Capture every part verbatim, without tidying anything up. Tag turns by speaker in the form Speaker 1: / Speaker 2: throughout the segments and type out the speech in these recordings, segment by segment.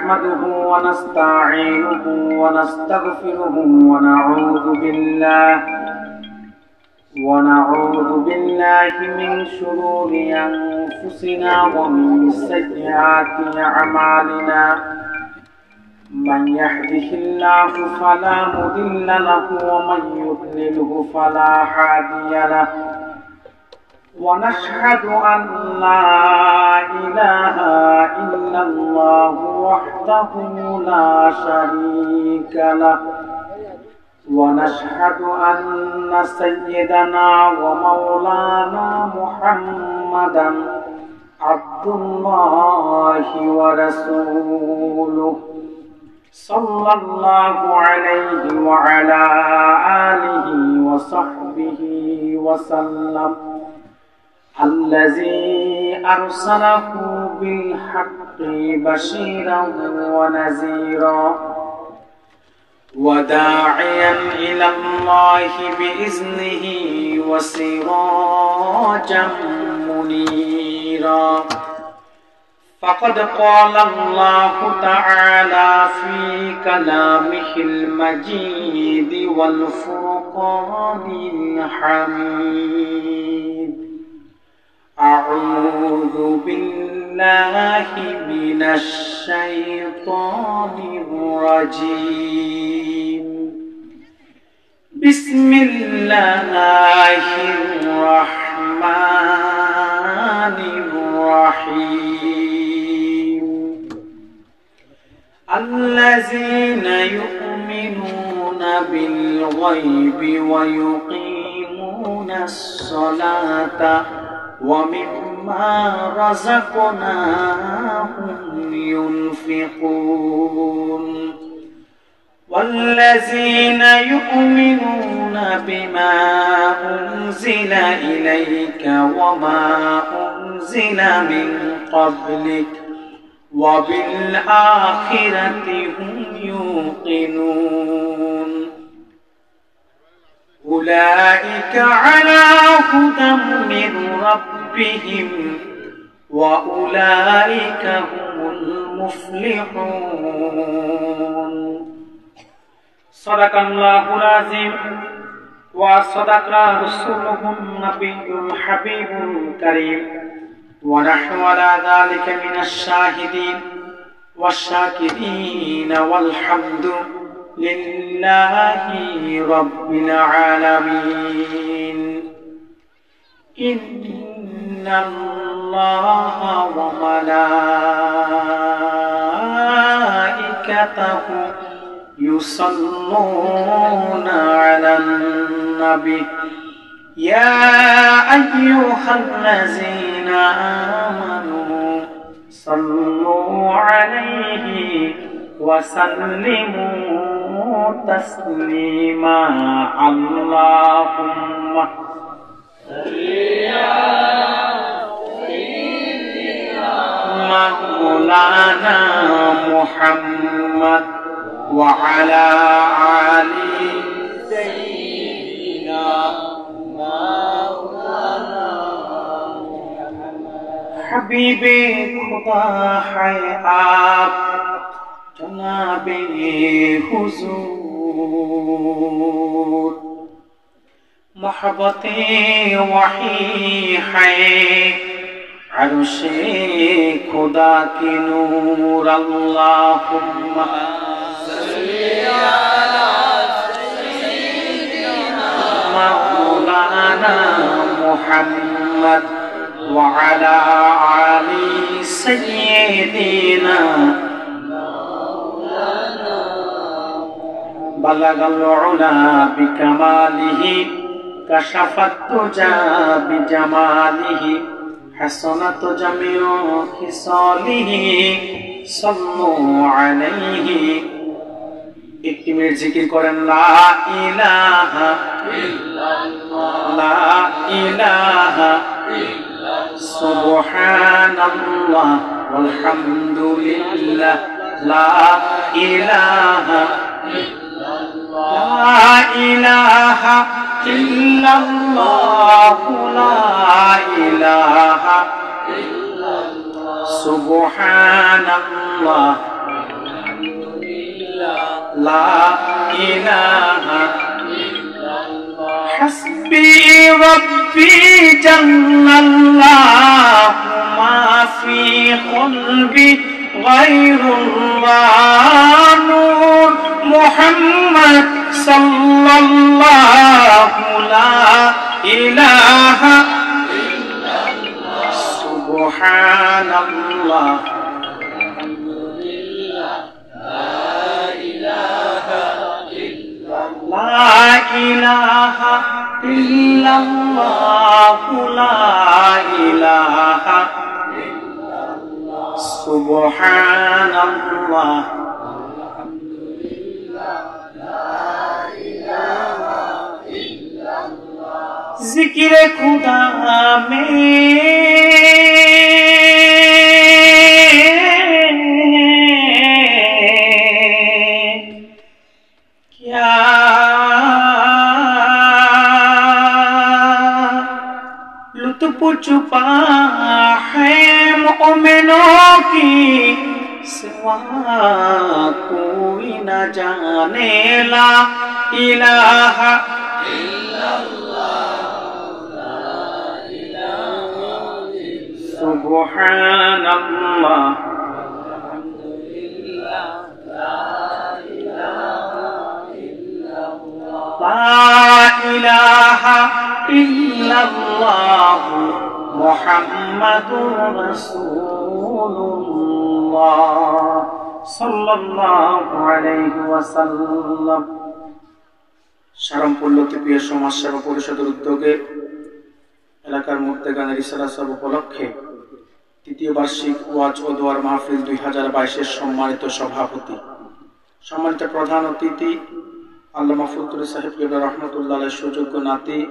Speaker 1: نحمده ونستعينه ونستغفره ونعوذ بالله ونعوذ بالله من شرور أنفسنا ومن سيئات أعمالنا من يهده الله فلا مضل له ومن يضلله فلا هادي له ونشهد أن لا إله إلا الله وحده لا شريك له ونشهد أن سيدنا ومولانا محمدا عبد الله ورسوله صلى الله عليه وعلى آله وصحبه وسلم الذي أرسله بالحق بشيرا ونذيرا وداعيا إلى الله بإذنه وسراجا منيرا فقد قال الله تعالى في كلامه المجيد والفرقان الحميد أعوذ بالله من الشيطان الرجيم بسم الله الرحمن الرحيم الذين يؤمنون بالغيب ويقيمون الصلاة ومما رزقناهم ينفقون والذين يؤمنون بما أنزل إليك وما أنزل من قبلك وبالآخرة هم يوقنون أولئك على هدى من ربهم وأولئك هم المفلحون صدق الله العظيم وصدق رسوله النبي الحبيب الكريم ونحن على ذلك من الشاهدين والشاكرين والحمد لله رب العالمين إن الله وملائكته يصلون على النبي يا أيها الذين آمنوا صلوا عليه وسلموا تسليما اللهم صل على سيدنا مولانا محمد وعلى آل سيدنا مولانا محمد حبيبي خدا ہے آپ جناب حضور محبت وحی ہے عرش خدا کی نور اللہم صلی علی سیدنا مولانا محمد وعلى آل سيدنا بلغ العلا بكماله كشف الدجى بجماله حسنت جميع خصاله صلوا عليه একটি মিনিট জিকির করেন লা ইলাহা ইল্লাল্লাহ লা ইলাহা ইল্লাল্লাহ সুবহানাল্লাহ ওয়ালহামদুলিল্লাহ লা ইলাহা لا إله إلا الله لا إله إلا الله سبحان الله লা ইলাহা ইল্লাল্লাহ হাসবি রাব্বি জাল্লাল্লাহু মা ফি কলবি গায়রুল্লাহ নূর মুহাম্মদ সাল্লাল্লাহু লা ইলাহা ইল্লাল্লাহ সুবহানাল্লাহ لا إله إلا الله لا إله إلا الله سبحان الله ذکر خدا میں کیا لطف چھپا ہے مومنوں کی سوا کوئی نہ جانے لا الہ الا اللہ سبحان اللہ لا إله إلا الله محمد رسول الله صلى الله عليه وسلم সারমপুর লতিফিয়া সমাজ সেবা পরিষদের উদ্যোগে এলাকার মুর্তেগানের ইসরা সব উপলক্ষে তৃতীয় বার্ষিক ওয়াজ ও দোয়ার মাহফিল দুই হাজার বাইশের সম্মানিত সভাপতি সম্মানিত প্রধান অতিথি আল্লামা ফুলতুলি সাহেব কিবলা রহমতুল্লাহ আলাইহির সুযোগ্য নাতি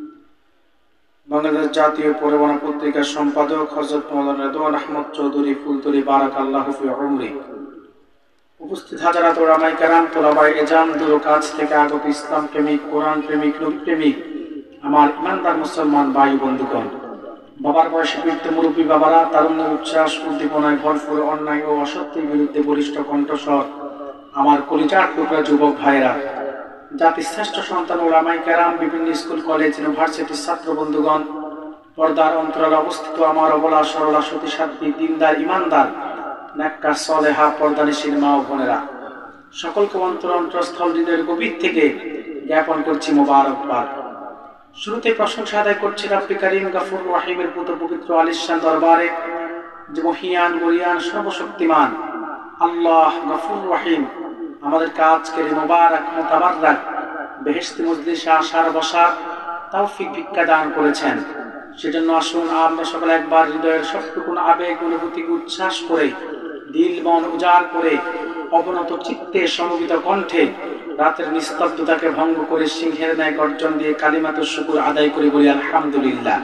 Speaker 1: বাংলাদেশ জাতীয় পরিবহন পত্রিকার সম্পাদক হযরত মাওলানা রেদওয়ান আহমদ চৌধুরী ফুলতুলি বারাকাল্লাহু ফি উমরি উপস্থিত হাজারাত উলামায়ে কেরাম তোলাবায়ে এজাম দূর কাছ থেকে আগত ইসলাম প্রেমিক কোরআন প্রেমিক নবী প্রেমিক আমার ইমানদার মুসলমান ভাই বন্ধুগণ বাবার বয়সে বৃদ্ধ মুরব্বী বাবারা তারুণ্যের উচ্ছ্বাস উদ্দীপনায় ভরপুর অন্যায় ও অসত্যের বিরুদ্ধে বলিষ্ঠ কণ্ঠস্বর আমার কলিজার টুকরা যুবক ভাইরা জাতির শ্রেষ্ঠ সন্তান উলামায়ে কেরাম বিভিন্ন স্কুল কলেজ ইউনিভার্সিটির ছাত্র বন্ধুগণ পর্দার অন্তরালে অবস্থিত আমার অবলা সরলা সতী সাধ্বী দিনদার ইমানদার নেককার সলেহা পর্দানিশীল মা ও বোনেরা সকলকে অন্তর অন্তরস্থল হৃদয়ের গভীর থেকে জ্ঞাপন করছি মোবারকবাদ। শুরুতে প্রশংসা আদায় করছি রব্বি করিম গফুর রহিমের পুত পবিত্র আলিশান দরবারে যে মহিয়ান গরিয়ান সর্বশক্তিমান আল্লাহ গফুর রহিম আমাদেরকে আজকের মোবারক মুতাবাররাক বেহেশতি মজলিসে আসার বসার তৌফিক ভিক্ষা দান করেছেন। সেজন্য আসুন আমরা সকলে একবার হৃদয়ের সবটুকু আবেগ অনুভূতিকে উচ্ছ্বাস করে দিল মন উজাড় করে অবনত চিত্তে সমবেত কণ্ঠে রাতের নিস্তব্ধতাকে ভঙ্গ করে সিংহের ন্যায় গর্জন দিয়ে কালিমাতুশ শুকর আদায় করে বলি আলহামদুলিল্লাহ।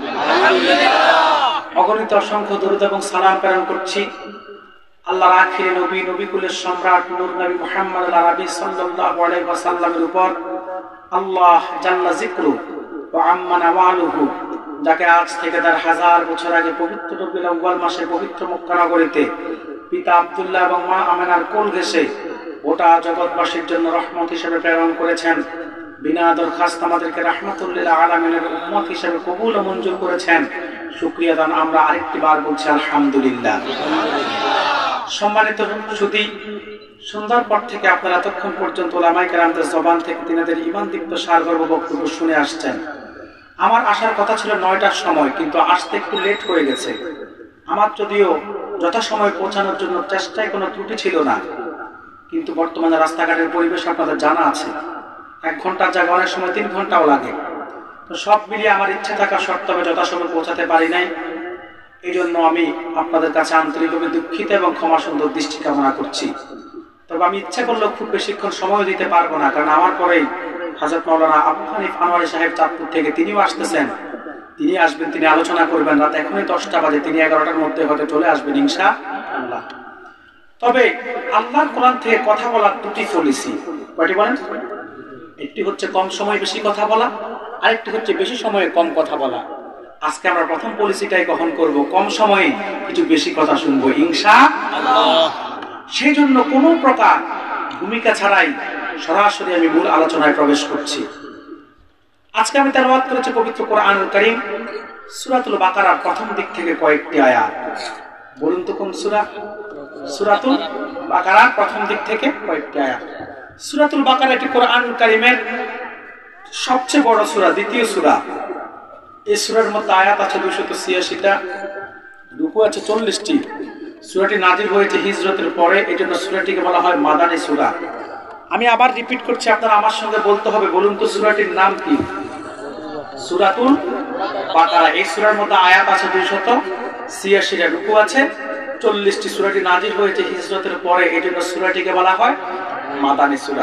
Speaker 1: অগণিত অসংখ্য দরুদ এবং সালাম প্রেরণ করছি আল্লাহর আখিরি নবী নবীকুলের সম্রাট নূর নবী মুহাম্মদ আরবি সাল্লাল্লাহু আলাইহি ওয়াসাল্লামের উপর আল্লাহ জাল্লা যিকরু ওয়া আম্মা নাওয়ালুহু যাকে আজ থেকে তার হাজার বছর আগে পবিত্র রবিউল আউয়াল মাসে পবিত্র মক্কা নগরীতে পিতা আব্দুল্লাহ এবং মা আমেনার কোল ঘেঁষে গোটা জগৎবাসীর জন্য রহমত হিসেবে প্রেরণ করেছেন। বিনা দরখাস্ত আমাদেরকে রাহমাতুল লিল আলামিনের উম্মত হিসেবে কবুল ও মঞ্জুর করেছেন। শুকরিয়া দান আমরা আরেকটি বার বলছি আলহামদুলিল্লাহ। সম্মানিত সুধী, সন্ধ্যার পর থেকে আপনারা এতক্ষণ পর্যন্ত উলামায়ে কেরামদের জবান থেকে তিনাদের ঈমানদীপ্ত সারগর্ভ বক্তব্য শুনে আসছেন। আমার আসার কথা ছিল নয়টার সময়, কিন্তু আসতে একটু লেট হয়ে গেছে। আমার যদিও যথাসময়ে পৌঁছানোর জন্য চেষ্টায় কোনো ত্রুটি ছিল না, কিন্তু বর্তমানে রাস্তাঘাটের পরিবেশ আপনাদের জানা আছে। এক ঘন্টার জায়গায় অনেক সময় তিন ঘন্টাও লাগে। তো সব মিলিয়ে আমার ইচ্ছে থাকা সত্ত্বেও যথাসময়ে পৌঁছাতে পারি নাই। এই জন্য আমি আপনাদের কাছে আন্তরিকভাবে দুঃখিত এবং ক্ষমা সুন্দর দৃষ্টি কামনা করছি। তবে আমি ইচ্ছা করলেও খুব বেশিক্ষণ সময় দিতে পারবো না, কারণ আমার পরেই হযরত মাওলানা আবু হানিফ আনোয়ারী সাহেব চাঁদপুর থেকে তিনিও আসতেছেন। তিনি আসবেন, তিনি আলোচনা করবেন। রাত এখনই দশটা বাজে, তিনি এগারোটার মধ্যে হয়তো চলে আসবেন ইনশাআল্লাহ। তবে আল্লাহর কোরআন থেকে কথা বলার দুটি পলিসি, কয়টি বলেন? একটি হচ্ছে কম সময়ে বেশি কথা বলা, আরেকটি হচ্ছে বেশি সময়ে কম কথা বলা। আজকে আমরা প্রথম পলিসিটাই গ্রহণ করব, কম সময়ে কিছু বেশি কথা শুনবো ইনশাআল্লাহ। সেই জন্য কোনো প্রকার ভূমিকা ছাড়াই সরাসরি আমি মূল আলোচনায় প্রবেশ করছি। আজকে আমি তেলাওয়াত করেছি পবিত্র কোরআনুল কারীম সূরাতুল বাকারার প্রথম দিক থেকে কয়েকটি আয়াত। বলুন তো কোন সূরা? সূরাতুল বাকারার প্রথম দিক থেকে কয়েকটি আয়াত। সূরাতুল বাকারা এটি কোরআনুল কারীমের সবচেয়ে বড় সূরা, দ্বিতীয় সূরা। এই সূরার মধ্যে আয়াত আছে দুইশত ছিয়াশিটা, রুকু আছে চল্লিশটি। সূরাটি নাযিল হয়েছে হিজরতের পরে, এজন্য সূরাটিকে বলা হয় মাদানী সূরা। আমি আবার রিপিট করছি, আপনারা আমার সঙ্গে বলতে হবে। বলুন তো সূরাটির নাম কি? সূরাতুল বাকারা। এই সূরার মধ্যে আয়াত আছে দুইশত ছিয়াশিটা, রুকু আছে চল্লিশটি। সূরাটি নাযিল হয়েছে হিজরতের পরে, এজন্য সূরাটিকে বলা হয় মাদানী সূরা।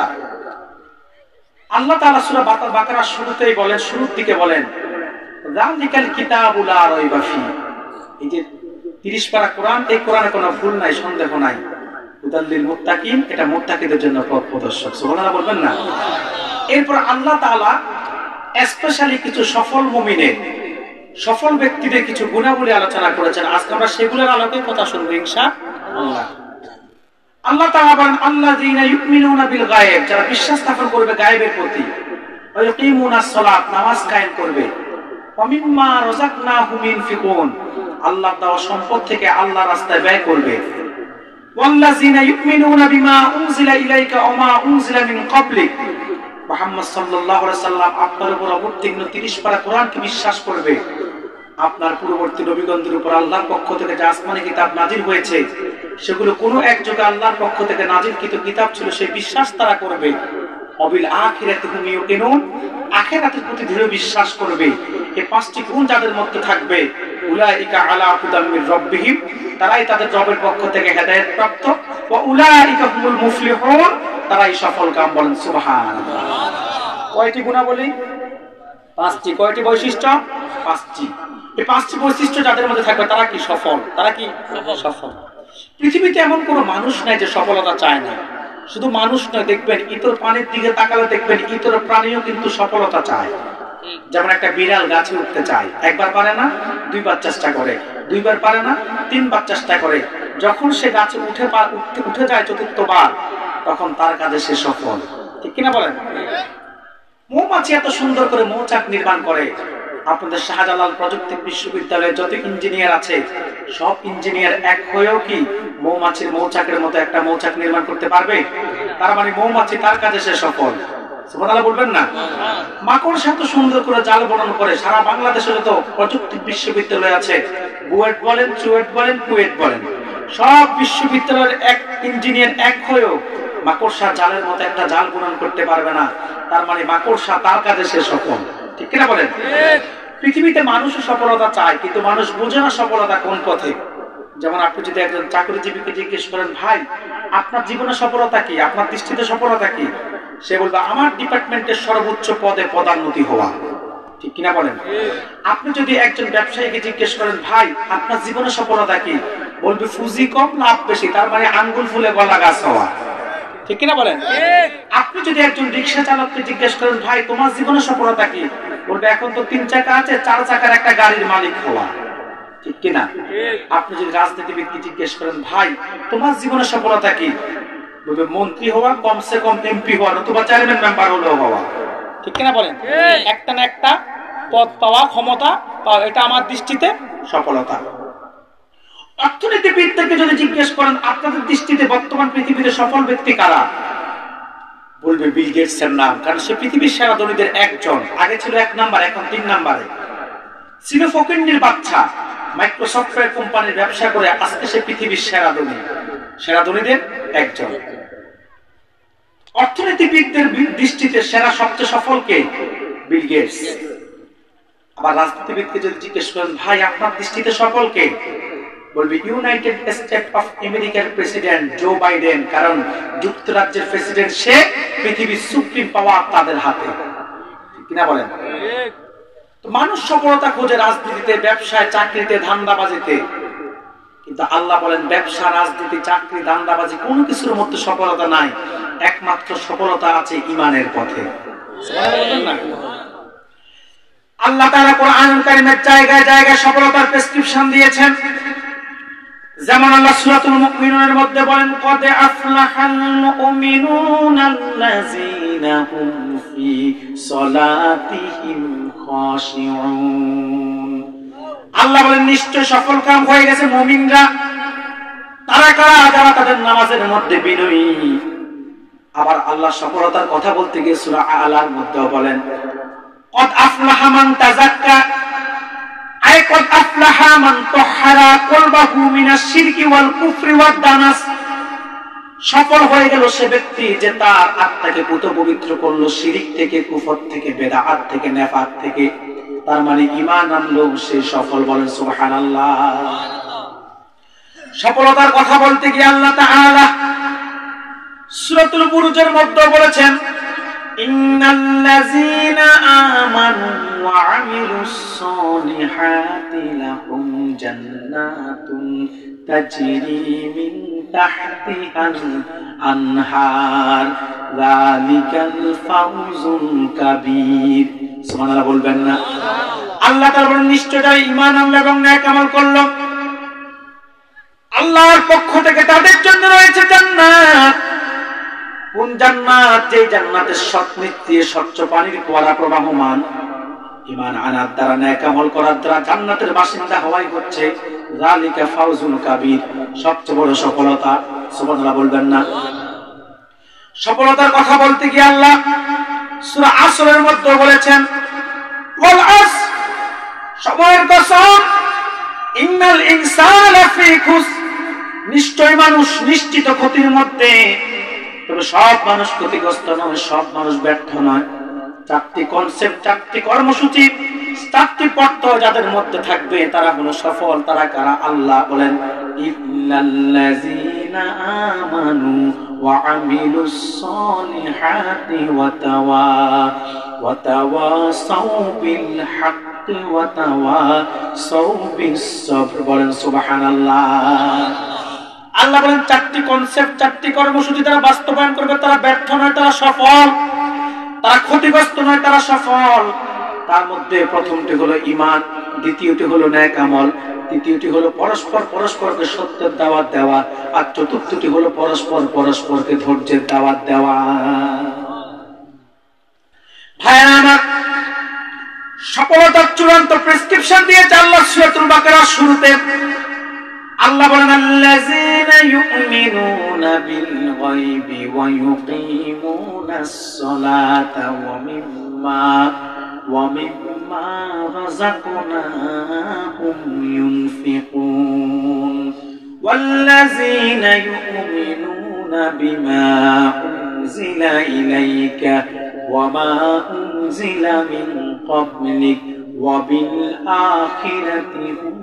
Speaker 1: আল্লাহ তাআলা সূরা বাকারার শুরুতেই বলেন, শুরুর দিকে বলেন যালিকাল কিতাবু লা রাইবা ফিহি। এই যে তিরিশ পারা কোরআন, এই কোরআনে কোনো ভুল নাই, সন্দেহ নাই। হুদাল লিল মুত্তাকিন, এটা মুত্তাকিদের জন্য পথ প্রদর্শক। সুবহানাল্লাহ বলবেন না? এরপর আল্লাহ তাআলা স্পেশালি কিছু সফল মুমিনের, সফল ব্যক্তিদের কিছু গুণাবলী আলোচনা করেছেন। আজকে আমরা সেগুলোর আলোকে কথা শুনবো ইনশাআল্লাহ। আল্লাহ তাআলা বলেন আল্লাযীনা ইউমিনুনা বিল গায়ব, যারা বিশ্বাস স্থাপন করবে গায়বের প্রতি, ওয়া ইয়াকিমুনাস সালাত, নামাজ কায়েম করবে, ওয়া মিম্মা রাযাকনাহুম ইনফিকুন, আল্লাহ দেওয়া সম্পদ থেকে আল্লাহর রাস্তায় ব্যয় করবে, ওয়াল্লাযীনা ইউমিনুনা বিমা উনজিলা ইলাইকা ওয়া মা উনজিলা মিন ক্বাবলিক, মুহাম্মদ সাল্লাল্লাহু আলাইহি সাল্লাম আপনার উপর অবতীর্ণ তিরিশ পারা কোরআনকে বিশ্বাস করবে, আপনার পূর্ববর্তী নবীগণদের উপর আল্লাহর পক্ষ থেকে যে আসমানি কিতাব নাজিল হয়েছে সেগুলো কোনো এক যুগে আল্লাহর পক্ষ থেকে নাজিলকৃত কিতাব ছিল, সেই বিশ্বাস তারা করবে। অবিল আখিরাতি হুম ইউকিনুন, আখিরাতের প্রতি দৃঢ় বিশ্বাস করবে। এই পাঁচটি গুণ যাদের মধ্যে থাকবে, উলাইকা আলা হুদাম মির রাব্বিহিম, তারাই তাদের রবের পক্ষ থেকে হেদায়েত প্রাপ্ত, ওয়া উলাইকা হুমুল মুফলিহুন, তারাই সফল কাম। বলেন সুবহানাল্লাহ। কয়টি গুণাবলী? পাঁচটি। কয়টি বৈশিষ্ট্য? পাঁচটি। এই পাঁচটি বৈশিষ্ট্য যাদের মধ্যে থাকবে তারা কি সফল, তারা কি সফল। পৃথিবীতে এমন কোনো মানুষ নাই যে সফলতা চায় না। শুধু মানুষ নয়, দেখবেন ইতর প্রাণীর দিকে তাকালে দেখবেন ইতর প্রাণীও কিন্তু সফলতা চায়। যেমন একটা বিড়াল গাছে উঠতে চায়, একবার পারে না, দুইবার চেষ্টা করে, দুইবার পারে না, তিনবার চেষ্টা করে। যখন সে গাছে উঠে উঠে যায় চতুর্থবার, তখন তার কাজে সে সফল। ঠিক কিনা বলেন? মৌমাছি এত সুন্দর করে মৌচাক নির্মাণ করে। আপনাদের শাহজালাল প্রযুক্তি বিশ্ববিদ্যালয়ে যত ইঞ্জিনিয়ার আছে, সব ইঞ্জিনিয়ার এক হয়েও কি মৌমাছির মৌচাকের মতো একটা মৌচাক নির্মাণ করতে পারবে? তার মানে মৌমাছি তার কাজে সে সফল। সুবহানাল্লাহ বলবেন না? মাকড়সা এত সুন্দর করে জাল বনন করে। সারা বাংলাদেশে যত প্রযুক্তি বিশ্ববিদ্যালয় আছে, বুয়েট বলেন, চুয়েট বলেন, কুয়েট বলেন, সব বিশ্ববিদ্যালয়ের এক ইঞ্জিনিয়ার এক হয়েও মাকড়সা জালের মতো একটা জাল বুনন করতে পারবে না। তার মানে মাকড়সা তার কাজে সে সফল। ঠিক কিনা বলেন? পৃথিবীতে মানুষও সফলতা চায়, কিন্তু মানুষ বোঝে না সফলতা কোন পথে। যেমন আপনি যদি একজন চাকরিজীবীকে জিজ্ঞেস করেন, ভাই আপনার জীবনে সফলতা কি, আপনার দৃষ্টিতে সফলতা কি, সে বলবে আমার ডিপার্টমেন্টের সর্বোচ্চ পদে পদোন্নতি হওয়া। ঠিক কিনা বলেন? আপনি যদি একজন ব্যবসায়ীকে জিজ্ঞেস করেন, ভাই আপনার জীবনে সফলতা কি, বলবে পুঁজি কম লাভ বেশি, তার মানে আঙ্গুল ফুলে গলা গাছ হওয়া। ঠিক কিনা বলেন? আপনি যদি একজন রিক্সা চালককে জিজ্ঞেস করেন, ভাই তোমার জীবনে সফলতা কি, বলবে এখন তো তিন চাকা আছে, চার চাকার একটা গাড়ির মালিক হওয়া। ঠিক কিনা? আপনি যদি রাজনীতিবিদকে জিজ্ঞেস করেন, ভাই তোমার জীবনে সফলতা কি, বলবে মন্ত্রী হওয়া, কমসে কম এমপি হওয়া, অথবা চেয়ারম্যান মেম্বার হলেও হওয়া। ঠিক কিনা বলেন? একটা না একটা পদ পাওয়া, ক্ষমতা পাওয়া, এটা আমার দৃষ্টিতে সফলতা। অর্থনীতিবিদদেরকে যদি জিজ্ঞেস করেন, আপনাদের দৃষ্টিতে বর্তমান পৃথিবীতে সফল ব্যক্তি কারা, বলবে বিল গেটস এর নাম, কারণ সে পৃথিবীর সেরা ধনীদের একজন। আগে ছিল এক নাম্বার, এখন তিন নাম্বারে। ছিল ফকিন্নির বাচ্চা, মাইক্রোসফটওয়্যার কোম্পানির ব্যবসা করে আজকে সে পৃথিবীর সেরা ধনী, সেরা ধনীদের একজন। অর্থনীতিবিদদের দৃষ্টিতে সেরা সবচেয়ে সফল কে? Bill Gates. আবার রাজনীতিবিদকে যদি জিজ্ঞেস করেন, ভাই আপনার দৃষ্টিতে সফল কে, বলবে ইউনাইটেড স্টেট অফ আমেরিকার প্রেসিডেন্ট জো বাইডেন, কারণ যুক্তরাজ্যের প্রেসিডেন্ট সে, পৃথিবীর সুপ্রিম পাওয়ার তাদের হাতে। কিনা বলেন? মানুষ সফলতা খোঁজে রাজনীতিতে, ব্যবসায়, চাকরিতে, ধান্দাবাজিতে, কিন্তু আল্লাহ বলেন ব্যবসা, রাজনীতি, চাকরি, ধান্দাবাজি কোনো কিছুর মধ্যে সফলতা নাই, একমাত্র সফলতা আছে ঈমানের পথে। আল্লাহ তাআলা কোরআনুল কারীমের জায়গায় জায়গায় সফলতার প্রেসক্রিপশন দিয়েছেন। যেমন আল্লাহ সূরাতুল মুমিনুনের মধ্যে বলেন, কদ আফলাহাল মুমিনুনাল্লাযীনা হুম ফি সলাতিহিম খাশিউন। আল্লাহ বলেন নিশ্চয় সফল কাম হয়ে গেছে মুমিনরা। তারা কারা? যারা তাদের নামাজের মধ্যে বিনয়ী। আবার আল্লাহ সফলতার কথা বলতে গিয়ে সূরা আলার মধ্যে বলেন, কদ আফলাহা মান তাযাক্কা, আই কদ আফলাহা মান তাহহারা কলবাহু মিনাশ শিরকি ওয়াল কুফরি ওয়াদ দানাস। সফল হয়ে গেল সে ব্যক্তি যে তার আত্মাকে পুত পবিত্র করলো শিরিক থেকে, কুফর থেকে, বেদাত থেকে, নেফাক থেকে। তার মানে ঈমান আনলো, সে সফল। বলেন সুবহানাল্লাহ। সফলতার কথা বলতে গিয়ে আল্লাহ তাআলা সূরাতুল বুরুজের মধ্যে বলেছেন, ইন্নাল্লাযীনা আমানু ওয়া আমিলুস সলিহাতি লাহুম জান্নাতুন তাজরি মিন তাহতিহাল আনহার যালিকাল ফাওজুল কাবীর। সুবহানাল্লাহ বলবেন না? আল্লাহ তাআলা বলেন নিশ্চয় যারা ঈমান আনলো এবং নেক আমল করলো, আল্লাহর পক্ষ থেকে তাদের জন্য রয়েছে জান্নাত। কোন জান্নাত? যে জান্নাতের স্বচ্ছ দিয়ে স্বচ্ছ পানির ফোয়ারা প্রবাহমান। ঈমান আনার দ্বারা, নেক আমল করার দ্বারা জান্নাতের বাসিন্দা হওয়াই হচ্ছে যালিকা ফাওজুল কাবীর, সবচেয়ে বড় সফলতা। সুবহানাল্লাহ বলবেন না? সফলতার কথা বলতে গিয়ে আল্লাহ সূরা আসরের মধ্যে বলেছেন, ওয়াল আস, সময়ের কসম, ইন্নাল ইনসানা লাফি খুস, নিশ্চয় মানুষ নিশ্চিত ক্ষতির মধ্যে। তবে সব মানুষ ক্ষতিগ্রস্ত নয়, সব মানুষ ব্যর্থ নয়। চারটি কনসেপ্ট, চারটি কর্মসূচি, চারটি পথ যাদের মধ্যে থাকবে তারা হলো সফল। তারা কারা? আল্লাহ বলেন, ইল্লাল্লাযীনা আমানু ওয়া আমিলুস সলিহাতি ওয়া তাওয়া ওয়া তাওয়াসাউ বিল হাক্কি ওয়া তাওয়াসাউ বিস সবর। বলেন সুবহানাল্লাহ। আল্লাহ বলেন চারটি কনসেপ্ট, চারটি কর্মসূচি তারা বাস্তবায়ন করবে তারা ব্যর্থ নয়, তারা সফল। তারা ক্ষতিগ্রস্ত নয়, তারা সফল। তার মধ্যে প্রথমটি হলো ঈমান, দ্বিতীয়টি হলো নেক আমল, তৃতীয়টি হলো পরস্পর পরস্পরকে সত্যের দাওয়াত দেওয়া, আর চতুর্থটি হলো পরস্পর পরস্পরকে ধৈর্যের দাওয়াত দেওয়া। ভাইরা আমার, সফলতার চূড়ান্ত প্রেসক্রিপশন দিয়েছে আল্লাহ সূরাতুল বাকারার শুরুতে। আল্লাহ বলেন, আল্লাযীনা ইউমিনুনা বিল গায়বি ওয়া ইউকিমুনাস সালাতা ওয়া মিম্মা ওয়া মিম্মা রাযাকনাহুম ইউনফিকুন ওয়াল্লাযীনা ইউমিনুনা বিমা উনজিলা ইলাইকা ওয়া মা উনজিলা মিন ক্বাবলিক ওয়া বিল আখিরাতি হুম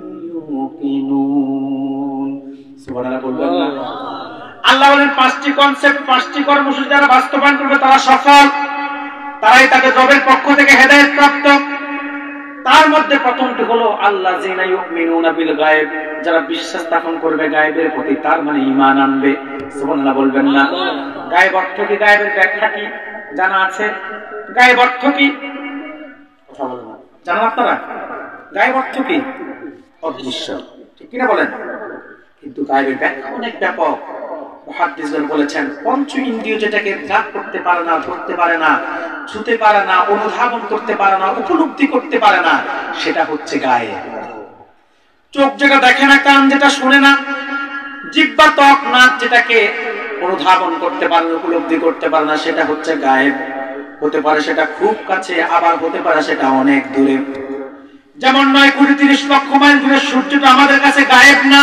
Speaker 1: ইউকিনুন। সুবহানাল্লাহ বলবেন না? আল্লাহ বলেন পাঁচটি কনসেপ্ট, পাঁচটি কর্মসূচি যারা বাস্তবায়ন করবে তারা সফল, তারাই তাদের রবের পক্ষ থেকে হেদায়েত প্রাপ্ত। তার মধ্যে প্রথমটি হলো আল্লাযীনা ইউমিনুনা বিল গায়ব, যারা বিশ্বাস স্থাপন করবে গায়বের প্রতি, তার মানে ঈমান আনবে। সুবহানাল্লাহ বলবেন না? গায়ব অর্থ কি? গায়বের ব্যাখ্যা কি জানা আছে? গায়ব অর্থ কি? কথা বলেন না, জানেন আপনারা গায়ব অর্থ কি? অদৃশ্য, ঠিক কিনা বলেন? কিন্তু গায়বের ব্যাখ্যা অনেক ব্যাপক। মুহাদ্দিসগণ বলেছেন পঞ্চ ইন্দ্রিয় যেটাকে গ্রাহ্য করতে পারে না, ধরতে পারে না, ছুঁতে পারে না, অনুধাবন করতে পারে না, উপলব্ধি করতে পারে না, সেটা হচ্ছে গায়েব। চোখ যেটা দেখে না, কান যেটা শুনে না, জিহ্বা, ত্বক, নাক যেটাকে অনুধাবন করতে পারে না, উপলব্ধি করতে পারে না, সেটা হচ্ছে গায়েব। হতে পারে সেটা খুব কাছে, আবার হতে পারে সেটা অনেক দূরে। যেমন নয় কোটি তিরিশ লক্ষ মাইল দূরে সূর্যটা আমাদের কাছে গায়েব না।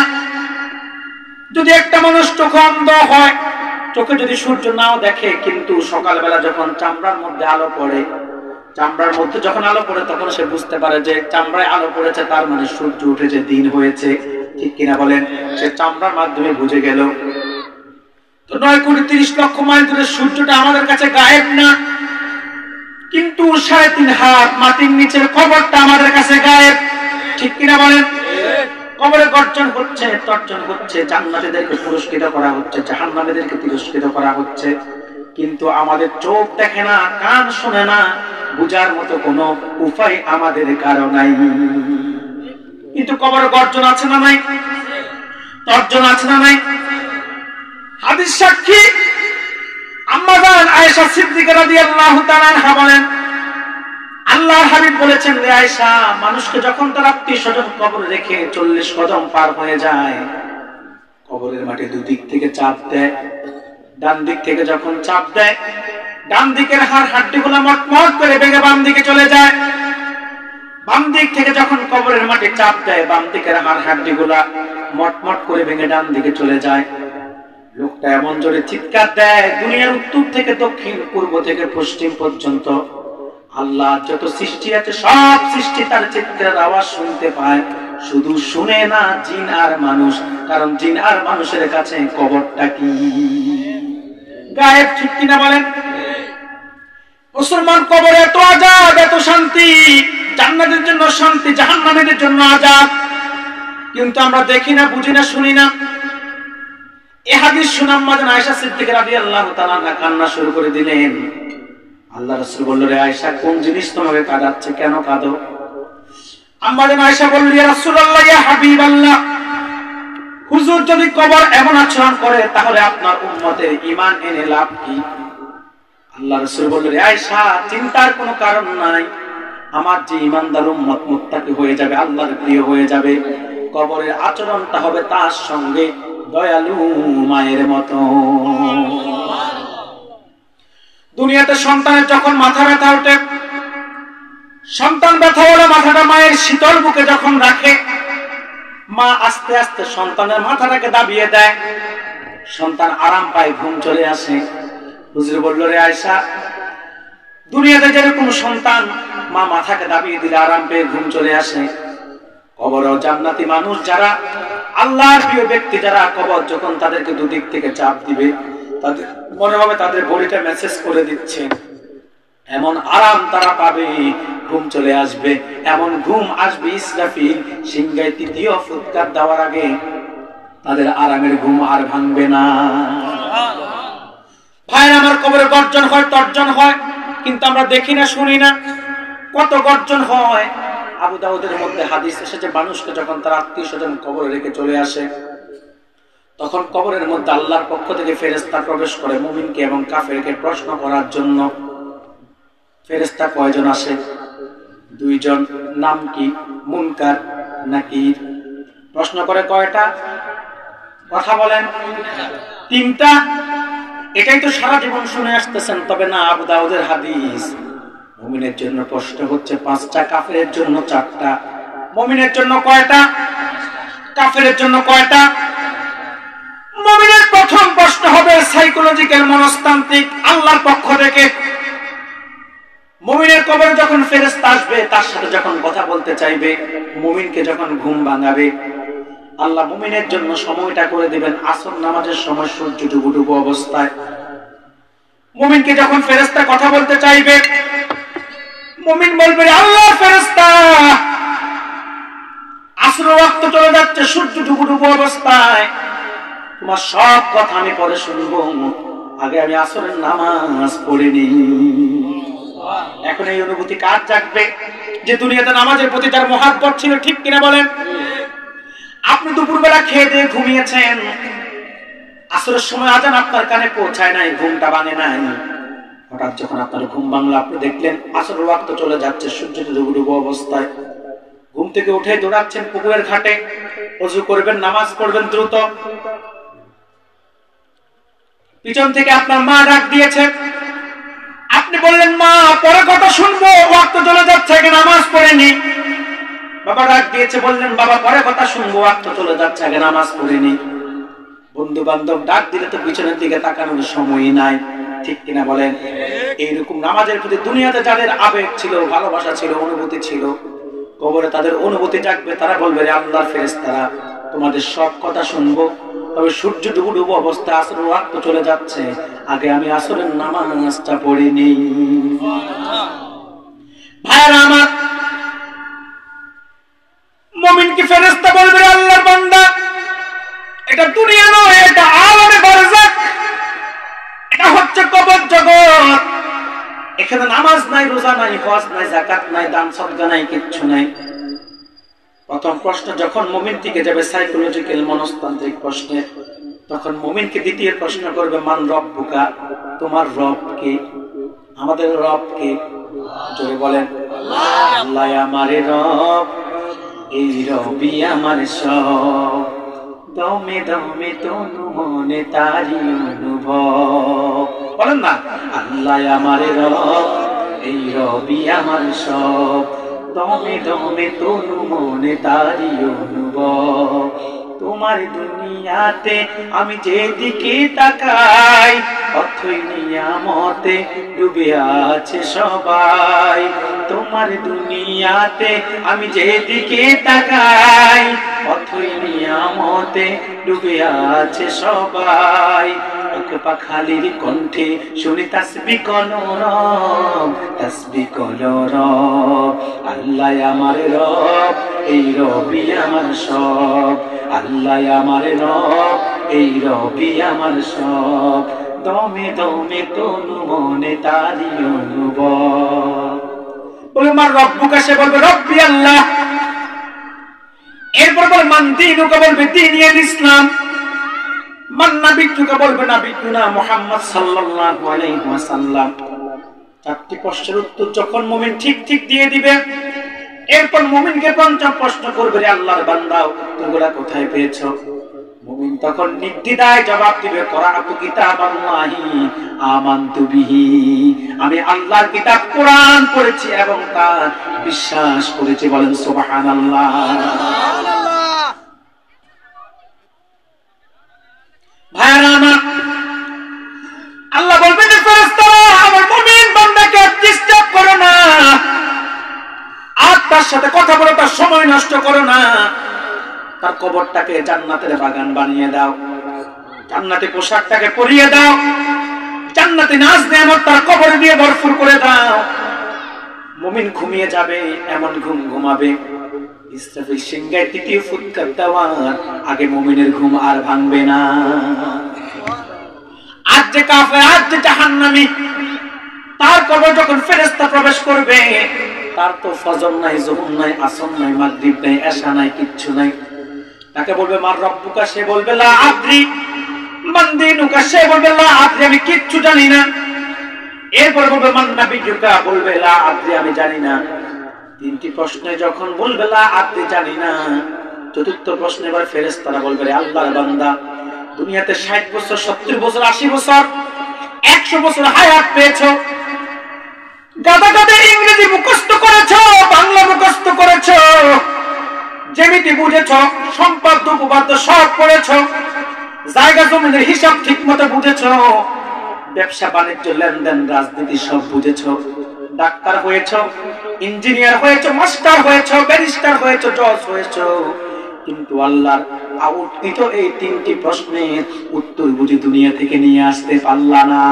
Speaker 1: যদি একটা মানুষ চোখ অন্ধ হয়, চোখে যদি সূর্য নাও দেখে, কিন্তু সকালবেলা যখন চামড়ার মধ্যে আলো পড়ে, চামড়ার মধ্যে যখন আলো পড়ে তখন সে বুঝতে পারে যে চামড়ায় আলো পড়েছে, তার মানে সূর্য উঠেছে, দিন হয়েছে, ঠিক কিনা বলেন? সে চামড়ার মাধ্যমে বুঝে গেল। তো নয় কোটি তিরিশ লক্ষ মাইল দূরে সূর্যটা আমাদের কাছে গায়েব না, কিন্তু সাড়ে তিন হাত মাটির নিচের কবরটা আমাদের কাছে গায়েব, ঠিক কিনা বলেন? কবরে গর্জন হচ্ছে, তর্জন হচ্ছে, জান্নাতীদেরকে পুরস্কৃত করা হচ্ছে, জাহান্নামীদেরকে তিরস্কৃত করা হচ্ছে, কিন্তু আমাদের চোখ দেখে না, কান শুনে না, বুঝার মতো কোনো উপায় আমাদের কারো নাই। কিন্তু কবরে গর্জন আছে না নাই? তো তর্জমা আছে না নাই? হাদিস সাক্ষী আম্মা জান আয়েশা সিদ্দিকা রাদিয়াল্লাহু তাআলা আনহা বলেন, আল্লাহর হাবিব বলেছেন, রে আয়েশা, মানুষকে যখন তার আত্মীয়-স্বজন কবরে রেখে চল্লিশ কদম পার হয়ে যায়, কবরের মাটি দুদিক থেকে চাপ দেয়। ডান দিক থেকে যখন চাপ দেয়, ডান দিকের হাড় হাড্ডিগুলো মটমট করে ভেঙে বাম দিকে চলে যায়। বাম দিক থেকে যখন কবরের মাটি চাপ দেয়, বাম দিকের হাড় হাড্ডিগুলা মটমট করে ভেঙে ডান দিকে চলে যায়। লোকটা এমন জোরে চিৎকার দেয়, দুনিয়ার উত্তর থেকে দক্ষিণ, পূর্ব থেকে পশ্চিম পর্যন্ত আল্লাহ যত সৃষ্টি আছে সব সৃষ্টি তার চিৎকারের আওয়াজ শুনতে পায়। শুধু শুনে না জিন আর মানুষ, কারণ জিন আর মানুষের কাছে কবরটা কি গায়েব, ঠিক কিনা বলেন? মুসলমান কবরে এত আযাব, এত শান্তি, জান্নাতের জন্য শান্তি, জাহান্নামের জন্য আযাব, কিন্তু আমরা দেখি না, বুঝি না, শুনি না। এই হাদিস শুনে আম্মা জান আয়েশা সিদ্দিকা রাদিয়াল্লাহু তাআলা আনহা কান্না শুরু করে দিলেন। আল্লাহ রাসূল বলল, রে আয়েশা, কোন জিনিস তোমাকে কাঁদাচ্ছে, কেন কাঁদো? আম্মা জান আয়েশা বলল, ইয়া রাসূলুল্লাহ, ইয়া হাবিবাল্লাহ, হুজুর যদি কবর এমন আচরণ করে তাহলে আপনার উম্মতের ঈমান এনে লাভ কি? আল্লাহ রাসূল বলল, রে আয়েশা, চিন্তার কোনো কারণ নাই, আমার যে ঈমানদার উম্মত মুত্তাকি হয়ে যাবে, আল্লাহর প্রিয় হয়ে যাবে, কবরের আচরণটা হবে তার সঙ্গে দয়ালু মায়ের মতো। দুনিয়াতে সন্তানের যখন মাথা ব্যথা ওঠে, সন্তান ব্যথা হলে মাথাটা মায়ের শীতল বুকে যখন রাখে, মা আস্তে আস্তে সন্তানের মাথাটাকে দাবিয়ে দেয়, সন্তান আরাম পায়, ঘুম চলে আসে। হুজুর বলল, রে আয়েশা, দুনিয়াতে যেরকম সন্তান মা মাথাকে দাবিয়ে দিলে আরাম পেয়ে ঘুম চলে আসে, কবরও জান্নাতি মানুষ যারা আল্লাহর প্রিয় ব্যক্তি, যারা কবর যখন তাদেরকে দুদিক থেকে চাপ দিবে, তাদের মনে হবে তাদের বডিটা মেসেজ করে দিচ্ছে, এমন আরাম তারা পাবে, ঘুম চলে আসবে, এমন ঘুম আসবে ইসরাফিল সিংহায় তৃতীয় ফুৎকার দেওয়ার আগে, তাদের আরামের ঘুম আর ভাঙবে না। ভাইরা আমার, কবরে গর্জন হয়, তর্জন হয়, কিন্তু আমরা দেখি না, শুনি না। কত গর্জন হয়। আবু দাউদের মধ্যে হাদিস এসেছে, মানুষকে যখন তার আত্মীয় স্বজন কবরে রেখে চলে আসে, তখন কবরের মধ্যে আল্লাহর পক্ষ থেকে ফেরেশতা প্রবেশ করে মুমিনকে এবং কাফেরকে প্রশ্ন করার জন্য। ফেরেশতা কয়জন আসে? দুইজন। নাম কি? মুনকার নাকির। প্রশ্ন করে কয়টা? কথা বলেন। তিনটা। এটাই তো সারা জীবন শুনে আসতেছেন, তবে না, আবু দাউদের হাদিস। মুমিনের জন্য প্রশ্ন হচ্ছে পাঁচটা, কাফেরের জন্য চারটা। মুমিনের জন্য কয়টা? কাফেরের জন্য কয়টা? মুমিনের প্রথম প্রশ্ন হবে সাইকোলজিক্যাল, মনস্তান্ত্রিক, আল্লাহর পক্ষ থেকে। মুমিনের কবরে যখন ফেরেশতা আসবে, তার সাথে যখন কথা বলতে চাইবে, মুমিনকে যখন ঘুম ভাঙাবে, আল্লাহ মুমিনের জন্য সময়টা করে দিবেন আসর নামাজের সময়, সূর্য ডুবু ডুবু অবস্থায়। মুমিনকে যখন ফেরেশতা কথা বলতে চাইবে, মুমিন বলবে, আল্লাহ ফেরেশতা, আসর ওয়াক্ত চলে যাচ্ছে, সূর্য ডুবু ডুবু অবস্থায়, তোমার সব কথা আমি পরে শুনবো, আগে আমি আসরের নামাজ পড়ে নিই। এখন এই অনুভূতি কার জাগবে? যে দুনিয়াতে নামাজের প্রতি তার মহাব্বত ছিল, ঠিক কিনা বলেন? আপনি দুপুরবেলা খেয়ে দিয়ে ঘুমিয়েছেন, আসরের সময় আজান আপনার কানে পৌঁছায় নাই, ঘুমটা ভাঙে নাই। হঠাৎ যখন আপনার ঘুম ভাঙলো, আপনি দেখলেন আসরের ওয়াক্ত চলে যাচ্ছে, সূর্য ডুবু ডুবু অবস্থায়। ঘুম থেকে উঠে দৌড়াচ্ছেন পুকুরের ঘাটে, ওযু করবেন, নামাজ পড়বেন দ্রুত। পিছন থেকে আপনার মা ডাক দিয়েছে, আপনি বললেন, মা, পরে কথা শুনবো, ওয়াক্ত চলে যাচ্ছে, আগে নামাজ পড়ে নি। বাবা ডাক দিয়েছে, বললেন, বাবা, পরে কথা শুনবো, ওয়াক্ত চলে যাচ্ছে, আগে নামাজ পড়ে নি। বন্ধু বান্ধব ডাক দিলে তো পিছনের দিকে তাকানোর সময়ই নাই, ঠিক কিনা বলেন? এইরকম নামাজের প্রতি দুনিয়াতে যাদের আবেগ ছিল, ভালোবাসা ছিল, অনুভূতি ছিল, কবরে তাদের অনুভূতি জাগবে। তারা বলবে, আল্লাহর ফেরেশতারা, তোমাদের সব কথা শুনবো, তবে সূর্য ডুবু ডুবু অবস্থা, আসরের ওয়াক্ত চলে যাচ্ছে, আগে আমি আসরের নামাজটা পড়ে নিই। ভাইরা আমার, মুমিনকে ফেরেশতা বলবে, আল্লাহর বান্দা, এটা দুনিয়া নয়, এটা আলামে বারজাখ, এটা হচ্ছে কবর জগৎ। এখানে নামাজ নাই, রোজা নাই, হজ নাই, যাকাত নাই, দান সদকা নাই, কিচ্ছু নাই। প্রথম প্রশ্ন যখন মুমিন থেকে যাবে সাইকোলজিক্যাল মনস্তান্ত্রিক প্রশ্নে, তখন মুমিনকে দ্বিতীয় প্রশ্ন করবে মান রব্বুকা, তোমার রব কে? আমাদের রব কে? জোরে বলেন আল্লাহ আমারে রব, এই রবি আমার সব, দমে দমে তনু মনে তারি অনুভব। বলেন না আল্লাহ আমারে রব, এই রবি আমার সব, দমে দমে তনু মনে তারি অনুভব। তোমার দুনিয়াতে আমি যেদিকে তাকাই, অথই নিয়ামতে ডুবে আছে সবাই। তোমার দুনিয়াতে আমি যেদিকে তাকাই, অথই নিয়ামতে ডুবে আছে সবাই। পাখালির কণ্ঠে শুনি তাসবিহ কলরব, তাসবিহ কলরব। আল্লাহ আমার রব, এই রবি আমার সব, আল্লাহ আমার রব, এই রবি আমার সব, দমে দমে তনু মনে তারি অনুভব। বলে আমার রব্বুকা, সে বলবে রব্বি আল্লাহ। এরপর বলে মান দীনুকা, বলবে দীনুল ইসলাম। মান নাবিয়্যুকা, বলবে নাবিয়্যুনা মুহাম্মদ সাল্লাল্লাহু আলাইহি ওয়াসাল্লাম। চারটি প্রশ্নের উত্তর যখন মুমিন ঠিক ঠিক দিয়ে দিবে, এরপর মুমিনকে পঞ্চম প্রশ্ন করবে, রে আল্লাহর বান্দা উত্তরগুলা কোথায় পেয়েছো? মুমিন তখন নির্দ্বিধায় জবাব দিবে করাআতু কিতাবাল্লাহি আমানতু বিহি, আমি আল্লাহর কিতাব কোরআন পড়েছি এবং তা বিশ্বাস করেছি। বলেন সুবহানাল্লাহ। ভাইরা আমার, আল্লাহ বলবেন যে ফেরেশতারা আমার মুমিন বান্দাকে ডিস্টার্ব করো না, আর তার সাথে কথা বলে তার সময় নষ্ট করো না। তার কবরটাকে জান্নাতের বাগান বানিয়ে দাও, জান্নাতে পোশাকটাকে পরিয়ে দাও, জান্নাতে নাজ নেয়ামত তার কবরে দিয়ে ভরপুর করে দাও। মুমিন ঘুমিয়ে যাবে, এমন ঘুম ঘুমাবে ইসরাফিল সিংহায় তৃতীয় ফুৎকার দেওয়ার আগে মুমিনের ঘুম আর ভাঙবে না। আজ যে কাফের, আজ যে জাহান্নামী, তার কবর যখন ফেরেশতা প্রবেশ করবে, তার তো ফজর নাই, যোহর নাই, আসর নাই, মাগরিব নাই, এশা নাই, কিচ্ছু নাই। তাকে বলবে মান রব্বুকা, সে বলবে লা আদরি। মান দীনুকা, সে বলবে লা আদরি, আমি কিচ্ছু জানি না। এরপর বলবে মান নাবিয়্যুকা, বলবে লা আদরি, আমি জানি না। তিনটি প্রশ্নে যখন বলবে লা আদরি, জানি না, চতুর্থ প্রশ্নে এবার ফেরেশতারা বলবে রে আল্লাহর বান্দা, দুনিয়াতে ষাট বছর, সত্তর বছর, আশি বছর, একশো বছর হায়াত পেয়েছো, গাদা গাদা ইংরেজি মুখস্থ করেছো, বাংলা মুখস্থ করেছো, জ্যামিতি বুঝেছো, সম্পাদ্য উপপাদ্য সব পড়েছো, জায়গা জমিনের হিসাব ঠিক মতো বুঝেছো, ব্যবসা বাণিজ্য লেনদেন রাজনীতি সব বুঝেছো, ডাক্তার হয়েছো, ইঞ্জিনিয়ার হয়েছো, মাস্টার হয়েছো, ব্যারিস্টার হয়েছো, জজ হয়েছো, কিন্তু আল্লাহর আউটকৃত এই তিনটি প্রশ্নের উত্তর বুঝে দুনিয়া থেকে নিয়ে আসতে পারলা না।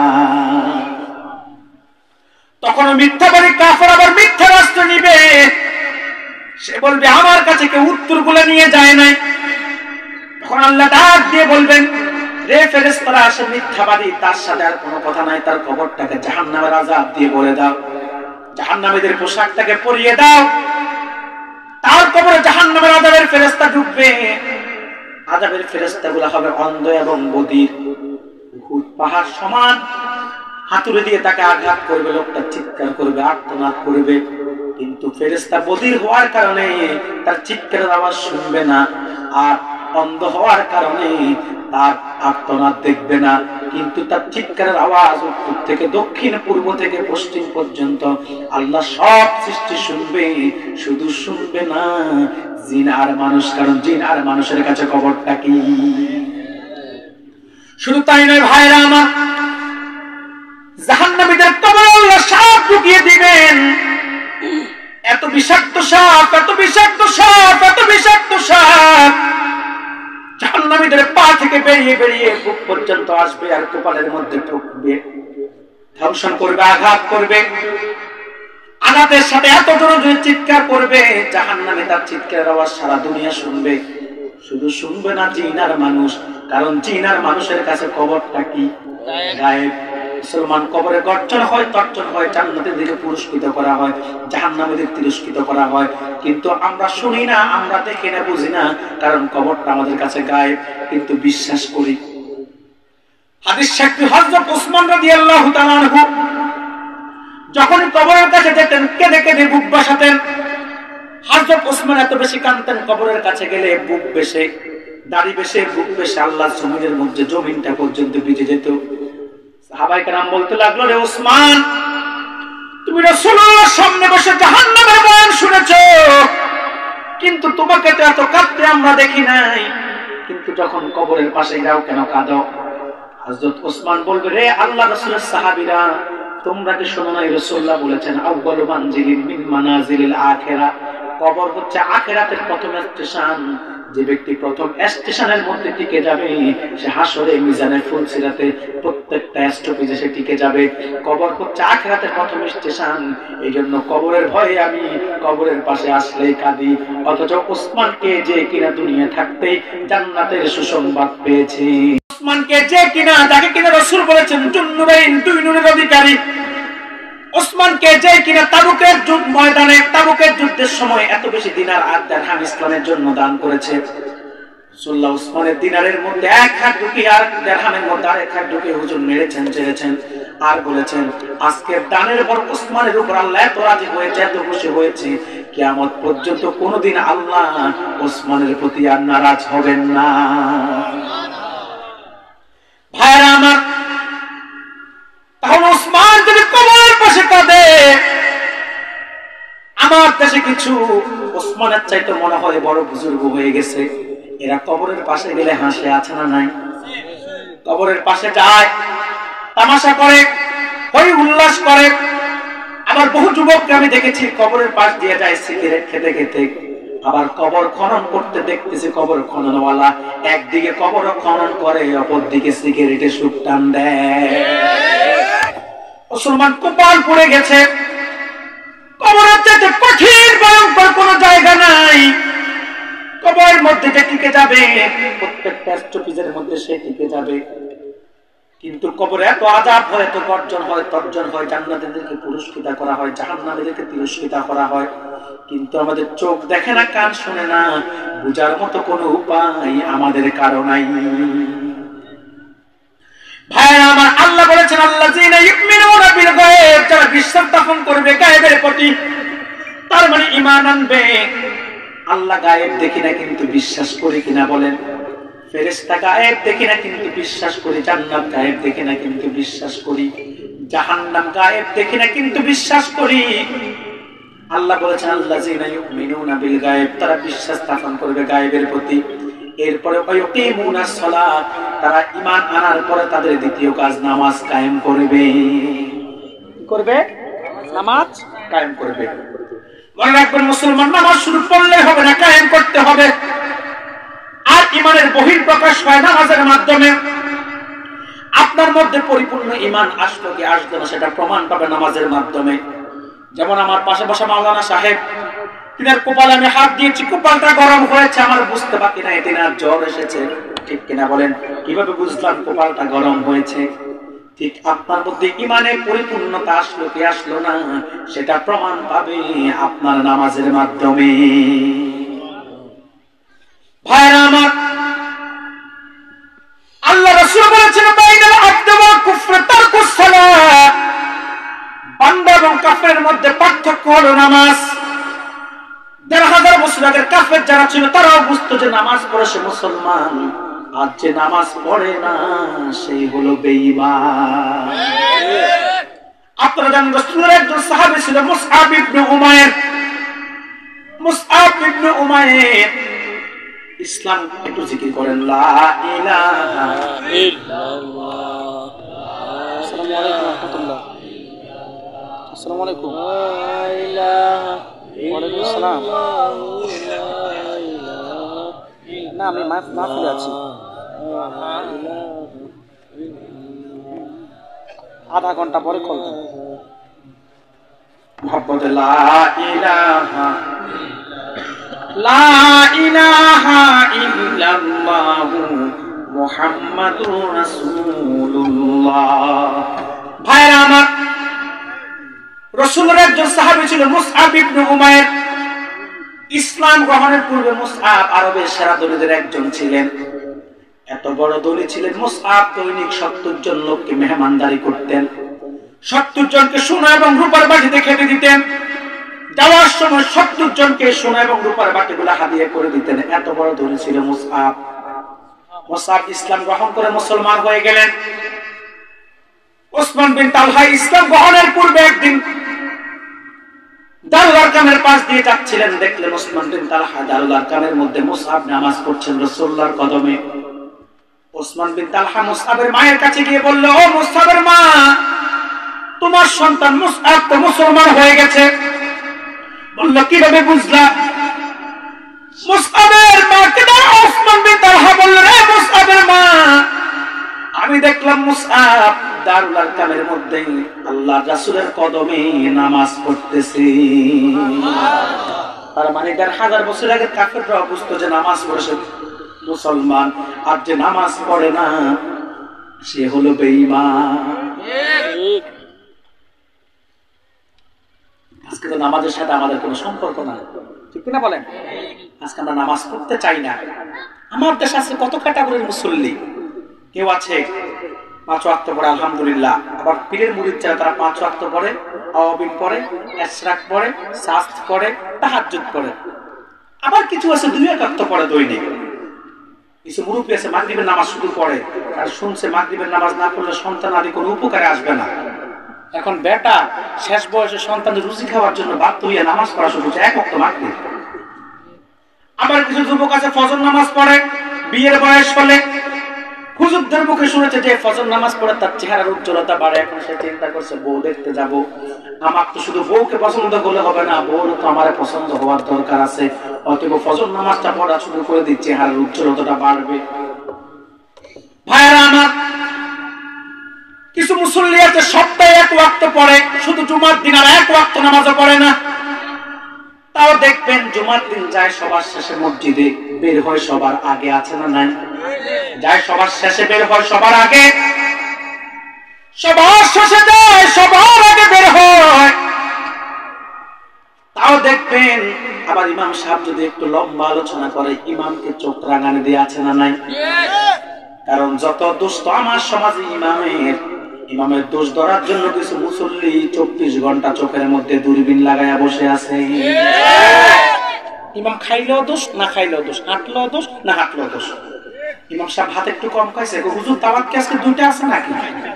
Speaker 1: তখন মিথ্যাবাদী কাফের আবার মিথ্যা রাষ্ট্র নিবে, সে বলবে আমার কাছে কেউ উত্তরগুলো নিয়ে যায় নাই। তখন আল্লাহ ডাক দিয়ে বলবেন, রে ফেরেশতারা, সে মিথ্যাবাদী, তার সাথে আর কোনো কথা নাই, তার কবরটাকে জাহান্নামের আযাব দিয়ে ভরে দাও, জাহান্নামীদের পোশাকটাকে পরিয়ে দাও, তার কবরে জাহান্নামের আযাবের ফেরেশতা ঢুকবে। আযাবের ফেরেশতাগুলো হবে অন্ধ এবং বধির, উহুদ পাহাড় সমান, হাতুড়ি দিয়ে তাকে আঘাত করবে, লোকটা চিৎকার করবে, আর্তনাদ করবে, কিন্তু ফেরেশতা বধির হওয়ার কারণে তার চিৎকারের আওয়াজ শুনবে না, আর অন্ধ হওয়ার কারণে তার আর্তনাদ দেখবে না, কিন্তু তার চিৎকারের আওয়াজ উত্তর থেকে দক্ষিণ, পূর্ব থেকে পশ্চিম পর্যন্ত আল্লাহ সব সৃষ্টি শুনবে। শুধু শুনবে না জিন আর মানুষ, কারণ জিন আর মানুষের কাছে কবরটা কি। শুধু তাই নয় ভাইরা আমার, জাহান্নামীদের কবরে আল্লাহ সাপ ঢুকিয়ে দিবেন। এত বিষাক্ত সাপ, এত বিষাক্ত সাপ, এত বিষাক্ত সাপ জাহান্নামীদের পা থেকে বেরিয়ে বেরিয়ে বুক পর্যন্ত আসবে, আর কপালের মধ্যে ঢুকবে, ধ্বংসন করবে, আঘাত করবে। আঘাতের সাথে এত জোরে জোরে চিৎকার করবে, জাহান্নামে তার চিৎকারের আওয়াজ সারা দুনিয়া শুনবে। শুধু শুনবে না জিন আর মানুষ, কারণ জিন আর মানুষের কাছে কবরটা কি গায়েব। মুসলমান কবরে গর্জন হয়, তর্জন হয়, জান্নাতের দিকে পুরস্কৃত করা হয়, জাহান্নামের দিকে তিরস্কৃত করা হয়। কিন্তু আমরা শুনি না, আমরা দেখি না, বুঝি না, কারণ কবরটা আমাদের কাছে গায়েব, কিন্তু বিশ্বাস করি। হাদিস সাক্ষী হযরত ওসমান রাদিয়াল্লাহু তাআলা আনহু যখন কবরের কাছে যেতেন কেঁদে কেঁদে বুক বাসাতেন। হযরত ওসমান এত বেশি কাঁদতেন, কবরের কাছে গেলে বুক বেশে, দাড়ি বেশে, বুক বেশে আল্লাহর জমিনের মধ্যে জমিনটা পর্যন্ত ভিজে যেত। সাহাবায়ে কেরাম বলতে লাগলো, রে ওসমান, তুমি রাসূলুল্লাহর সামনে বসে জাহান্নামের বয়ান শুনেছো, কিন্তু তোমাকে তো এত কাঁদতে আমরা দেখি নাই, কিন্তু যখন কবরের পাশে যাও কেন কাঁদো? হযরত ওসমান বলবে, রে আল্লাহর রাসূলের সাহাবীরা, তোমরা কি শোনো না রাসূলুল্লাহ বলেছেন আউয়ালু মানজিলিন মিন মানাজিলিল আখিরাহ, কবর হচ্ছে আখিরাতের প্রথম স্টেশন। যে ব্যক্তি প্রথম স্টেশনের মধ্যে টিকে যাবে সে হাসরে মিজানের ফুলসিরাতে প্রত্যেকটা স্টপেজে সে টিকে যাবে। কবর হচ্ছে আখিরাতের প্রথম স্টেশন। এই জন্য কবরের ভয়ে আমি কবরের পাশে আসলেই কাঁদি, অথচ ওসমানকে যে কিনা দুনিয়া থাকতেই জান্নাতের সুসংবাদ পেয়েছি, ওসমানকে যে কিনা যাকে কিনা রাসূল বলেছেন জুন্নুরাইন, দুই নূরের অধিকারী, ওসমানকে যে কিনা তাবুকের যুদ্ধ ময়দানে তাবুকের যুদ্ধের সময় এত বেশি দিনার আর দিরহাম ইসলামের জন্য দান করেছে, রাসূলুল্লাহ ওসমানের দিনারের মধ্যে এক হাত ঢুকিয়ে আর দিরহামের মধ্যে আরেক হাত ঢুকিয়ে হুজুর মেরেছেন, ছেড়েছেন, আর বলেছেন আজকের দানের পর ওসমানের উপর আল্লাহ এত রাজি হয়েছে, এত খুশি হয়েছে, কিয়ামত পর্যন্ত কোনোদিন আল্লাহ ওসমানের প্রতি আর নারাজ হবেন না। ভাইরা আমার, তাহলে ওসমান যদি কবরের পাশে কাঁদে, আমার দেশে কিছু ওসমানের চাইতে মনে হয় বড় বুজুর্গ হয়ে গেছে, এরা কবরের পাশে গেলে হাসে, আছে না নাই? কবরের পাশে যায়, তামাশা করে, হই উল্লাস করে। আবার বহু যুবককে আমি দেখেছি কবরের পাশ দিয়ে যায় সিগারেট খেতে খেতে। আবার কবর খনন করতে দেখতেছি কবর খননওয়ালা একদিকে কবর খনন করে, অপর দিকে সিগারেটে সুখ টান দেয়। মুসলমান কপাল পড়ে গেছে, কবরের চাইতে কঠিন ভয়ঙ্কর কোন জায়গা নাই। কবরের মধ্যে যে টিকে যাবে, প্রত্যেকটা স্টপেজের মধ্যে সে টিকে যাবে, কিন্তু কবরে এত আযাব হয়, এত গর্জন হয়, তর্জন হয়, জান্নাতীদেরকে পুরস্কৃত করা হয়, জাহান্নামীদেরকে তিরস্কৃত করা হয়, কিন্তু আমাদের চোখ দেখে না, কান শুনে না, বুঝার মতো কোনো উপায় আমাদের কারো নাই। ভাইরা আমার, আল্লাহ বলেছেন আল্লাযীনা ইউমিনুনা বিল গায়ব, যারা বিশ্বাস স্থাপন করবে গায়েবের প্রতি, তার মানে ঈমান আনবে। আল্লাহ গায়েব দেখি না কিন্তু বিশ্বাস করি কিনা বলেন? ফেরেশতা গায়েব দেখি না কিন্তু বিশ্বাস করি, জান্নাত গায়েব দেখি না কিন্তু বিশ্বাস করি, জাহান্নাম গায়েব দেখি না কিন্তু বিশ্বাস করি। আল্লাহ বলেছেন আল্লাযীনা ইউমিনুনা বিল গায়ব, তারা বিশ্বাস স্থাপন করবে গায়েবের প্রতি। এরপরে ওয়ায়ুকিমুনাস সালাত, তারা ঈমান আনার পরে তাদের দ্বিতীয় কাজ নামাজ কায়েম করবে। কি করবে? নামাজ কায়েম করবে। মনে রাখবেন মুসলমান, নামাজ শুরু করলে হবে না, কায়েম করতে হবে। আর ঈমানের বহিঃপ্রকাশ হয় নামাজের মাধ্যমে। আপনার মধ্যে পরিপূর্ণ ঈমান আসলো কি আসলো না সেটা প্রমাণ পাবে নামাজের মাধ্যমে। যেমন আমার পাশে বসা মাওলানা সাহেব, তিনার কপালে আমি হাত দিয়েছি, কপালটা গরম হয়েছে, আমার বুঝতে বাকি নাই তিনার জ্বর এসেছে, ঠিক কিনা বলেন? কিভাবে বুঝলাম কপালটা গরম হয়েছে? ঠিক আপনার মধ্যে ঈমানের পরিপূর্ণতা আসলো কি আসলো না সেটা প্রমাণ পাবে আপনার নামাজের মাধ্যমে। ভাইরা আমার, আল্লাহ রাসূল বলেছেন বাইনাল আবদি ওয়া কুফরি তারকুস সালাত, বান্দা এবং কাফেরের মধ্যে পার্থক্য হলো নামাজ। দেড় হাজার বছর আগের কাফের যারা ছিল তারাও বুঝতো যে নামাজ পড়ে সে মুসলমান, আর যে নামাজ পড়ে না সেই হলো বেঈমান। আপনারা জানেন রাসূলের একজন সাহাবী ছিল মুসআব ইবনে উমাইর। মুসআব ইবনে উমাইর ইসলাম, একটু জিকির করেন লা ইলাহা ইল্লাল্লাহ। আসসালামু আলাইকুম ওয়া রাহমাতুল্লাহ। আসসালামু আলাইকুম। লা ইলাহা ওয়ালাইকুম আসসালাম। না, আমি মাহফিলে আছি, আধা ঘন্টা পরে কল দেব। মুহাম্মদ লা ইলাহা লা ইলাহা ইল্লাল্লাহু মুহাম্মাদুর রাসূলুল্লাহ। রাসূলের একজন সাহাবী ছিল মুসআব ইবনে উমাইর। ইসলাম গ্রহণের পূর্বে মুসআব আরবের সেরা দলীদের একজন ছিলেন। এত বড় দলী ছিলেন মুসআব, দৈনিক সত্তর জন লোককে মেহমানদারি করতেন, সত্তর জনকে সোনা এবং রূপার বাটিতে খেতে দিতেন। যাওয়ার সময় সত্তর জনকে সোনা এবং রূপার বাটিগুলো হাদিয়া করে দিতেন। এত বড় দলী ছিল মুসআব। মুসআব ইসলাম গ্রহণ করে মুসলমান হয়ে গেলেন। ওসমান বিন তালহা ইসলাম গ্রহণের পূর্বে একদিন দারুল আরকামের পাশ দিয়ে যাচ্ছিলেন, দেখলেন ওসমান বিন তালহা দারুল আরকামের মধ্যে মুসআব নামাজ পড়ছেন রাসূলুল্লাহর কদমে। ওসমান বিন তালহা মুসআবের মায়ের কাছে গিয়ে বলল, ও মুসআবের মা, তোমার সন্তান মুসআব তো মুসলমান হয়ে গেছে। বলল, কিভাবে বুঝলা? মুসআবের মাকে দাঁড়া ওসমান বিন তালহা বলল, রে মুসআবের মা, আমি দেখলাম মুসআব দারুল আরকামের মধ্যে আল্লাহর রাসূলের কদমে নামাজ পড়তেছে। তার মানে দেড় হাজার বছর আগে কাফেররা বুঝতো যে নামাজ পড়ে মুসলমান, আর যে নামাজ পড়ে না সে হলো বেঈমান। আজকে তো নামাজের সাথে আমাদের কোনো সম্পর্ক নাই, ঠিক কিনা বলেন? আজকে আমরা নামাজ পড়তে চাই না। আমার দেশে আজকে কত ক্যাটাগরির মুসল্লি। কেউ আছে পাঁচ ওয়াক্ত পড়ে আলহামদুলিল্লাহ, আবার পীরের মুরিদ যারা তারা পাঁচ ওয়াক্ত পড়ে, আওয়াবিন পড়ে, ইশরাক পড়ে, সাস্ত পড়ে, তাহাজ্জুদ পড়ে। আবার কিছু আছে দুই ওয়াক্ত পড়ে দৈনিক। কিছু মুরব্বী আছে মাগরিবের নামাজ শুধু পড়ে, আর শুনছে মাগরিবের নামাজ না পড়লে সন্তান আদি কোনো উপকারে আসবে না। এখন বেটা শেষ বয়সে সন্তানের রুচি খাওয়ার জন্য বাধ্য হইয়া নামাজ পড়া শুরু করছে এক ওয়াক্ত মাগরিব। আবার কিছু যুবক আছে ফজর নামাজ পড়ে, বিয়ের বয়স হলে হুজুরদের মুখে শুনেছে যে ফজর নামাজ পড়ে তার চেহারার উজ্জ্বলতা বাড়ে। এখন সে চিন্তা করছে বউ দেখতে যাব, আমার তো শুধু বউকে পছন্দ করলে হবে না, বউর তো আমার পছন্দ হওয়ার দরকার আছে। অতএব ফজর নামাজটা পড়া শুরু করে দিই, চেহারার উজ্জ্বলতাটা বাড়বে। ভাইয়েরা আমার, কিছু মুসল্লি আছে সপ্তাহে এক ওয়াক্ত পড়ে, শুধু জুমার দিন আর এক ওয়াক্ত নামাজও পড়ে না। তাও দেখবেন জুমার দিন যায় সবার শেষে মসজিদে, বের হয় সবার আগে, আছে না নাই? যায় সবার শেষে, বের হয় সবার আগে। সবার শেষে যায়, সবার আগে বের হয়। তাও দেখবেন আবার ইমাম সাহেব যদি একটু লম্বা আলোচনা করে, ইমামকে চোখ রাঙানি দিয়ে, আছে না নাই? কারণ যত দোষ তো আমার সমাজে ইমামের, ইমামের দোষ ধরার জন্য কিছু মুসল্লি চব্বিশ ঘন্টা চোখের মধ্যে দূরবীন লাগাইয়া বসে আছে। ইমাম খাইলেও দোষ, না খাইলেও দোষ, হাঁটলেও দোষ, না হাঁটলেও দোষ। ইমাম সাহেব ভাত একটু কম খাইছে, হুজুর দাওয়াত কি আজকে দুইটা আছে নাকি?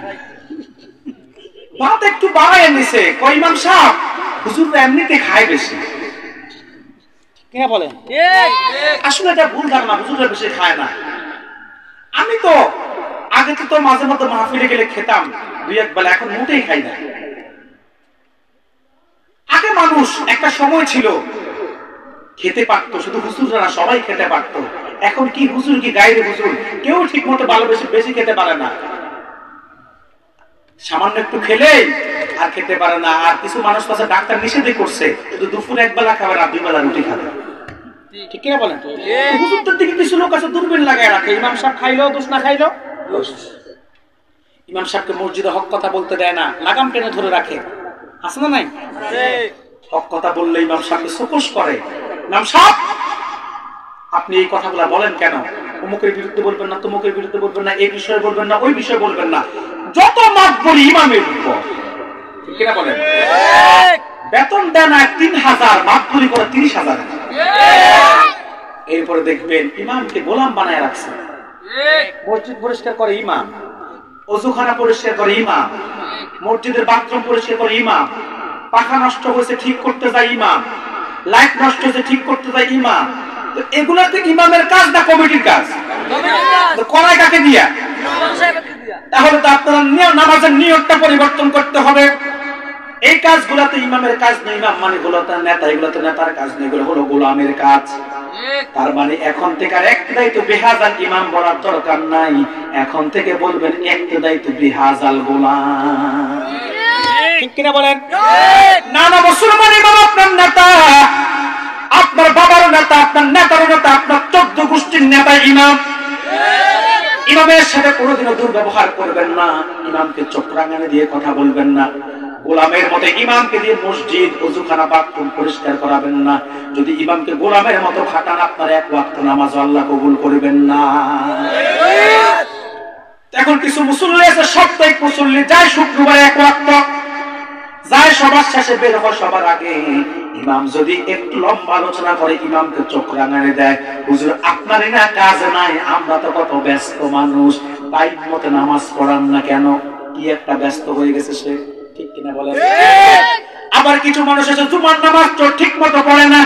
Speaker 1: ভাত একটু বাড়ায় নিছে, কই ইমাম সাহেব হুজুর এমনিতে খায় বেশি, কিনা বলেন? আসলে এটা ভুল ধারণা, হুজুররা বেশি খায় না। আমি তো আগে তো মাঝে মধ্যে মাহফিলে গেলে খেতাম দুই এক বেলা, এখন মোটেই খাই না। আগে মানুষ একটা সময় ছিল খেতে পারতো, শুধু হুজুররা না, সবাই খেতে পারতো। এখন কি হুজুর কি গায়ের হুজুর, কেউ ঠিক মতো ভালোবেসে বেশি খেতে পারে না। সামান্য একটু খেলে আর খেতে পারে না। আর কিছু মানুষ কাছে ডাক্তার নিষেধই করছে, শুধু দুপুরে এক বেলা খাবে না, দুই বেলা রুটি খাবে, ঠিক কিনা বলেন? হুজুরদের দিকে কিছু লোক আছে দূরবীন লাগায় রাখে, ইমাম সাহেব খাইলেও দোষ, না খাইলেও দোষ। ইমাম সাহেবকে মসজিদে হক কথা বলতে দেয় না, লাগাম টেনে ধরে রাখে, আছে না নাই? হক কথা বললে ইমাম সাহেবকে শোকস করে, ইমাম সাহেব আপনি এই কথাগুলা বলেন কেন? অমুকের বিরুদ্ধে বলবেন না, তমুকের বিরুদ্ধে বলবেন না, এই বিষয়ে বলবেন না, ওই বিষয়ে বলবেন না। যত মাপ বলি ইমামের উপর, ঠিক কিনা বলেন? বেতন দেন আর তিন হাজার, মাপ বলি করে তিরিশ হাজার। এরপরে দেখবেন ইমামকে গোলাম বানায় রাখছে। মসজিদ পরিষ্কার করে ইমাম, অজুখানা পরিষ্কার করে ইমাম, মসজিদের বাথরুম পরিষ্কার করে ইমাম, পাখা নষ্ট হয়েছে ঠিক করতে যায় ইমাম, লাইট নষ্ট হয়েছে ঠিক করতে যায় ইমাম। তো এগুলাতে ইমামের কাজ না কমিটির কাজ? করায় কাকে দিয়া? তাহলে তো আপনারা নামাজের নিয়তটা পরিবর্তন করতে হবে। এই কাজগুলাতে ইমামের কাজ নেই, ইমাম মানে হলো তার নেতা, এগুলোতে নেতার কাজ নেই, এগুলো হলো গোলামের কাজ। তার মানে এখন থেকে আর একটাই তো বেহাজাল ইমাম বলার দরকার নাই, এখন থেকে বলবেন একটাই তো বেহাজাল গোলাম, ঠিক কিনা বলেন? না না, মুসলমান ইমাম আপনার নেতা, আপনার বাবার নেতা, আপনার নেতার নেতা, আপনার চোদ্দ গোষ্ঠীর নেতা ইমাম। ইমামের সাথে কোনোদিনও দুর্ব্যবহার করবেন না, ইমামকে চোখ রাঙানি দিয়ে কথা বলবেন না। গোলামের মতো ইমামকে দিয়ে মসজিদ ওযুখানা বাথরুম পরিষ্কার করাবেন না। যদি ইমামকে গোলামের মতো খাটান আপনার এক ওয়াক্ত নামাজ আল্লাহ কবুল করবেন না। এখন কিছু মুসল্লি আছে, সাপ্তাহিক মুসল্লি, যায় শুক্রবার এক ওয়াক্ত, যায় সবার শেষে, বের হয় সবার আগে। ইমাম যদি একটু লম্বা আলোচনা করে ইমামকে চোখ রাঙানে দেয়, হুজুর আপনারই না কাজ নাই, আমরা তো কত ব্যস্ত মানুষ, টাইম মতো নামাজ পড়ান না কেন? কি একটা ব্যস্ত হয়ে গেছে সে, ঠিক কিনা বলেন? আবার কিছু মানুষ আছে জুমার নামাজ তো ঠিক মতো পড়ে না,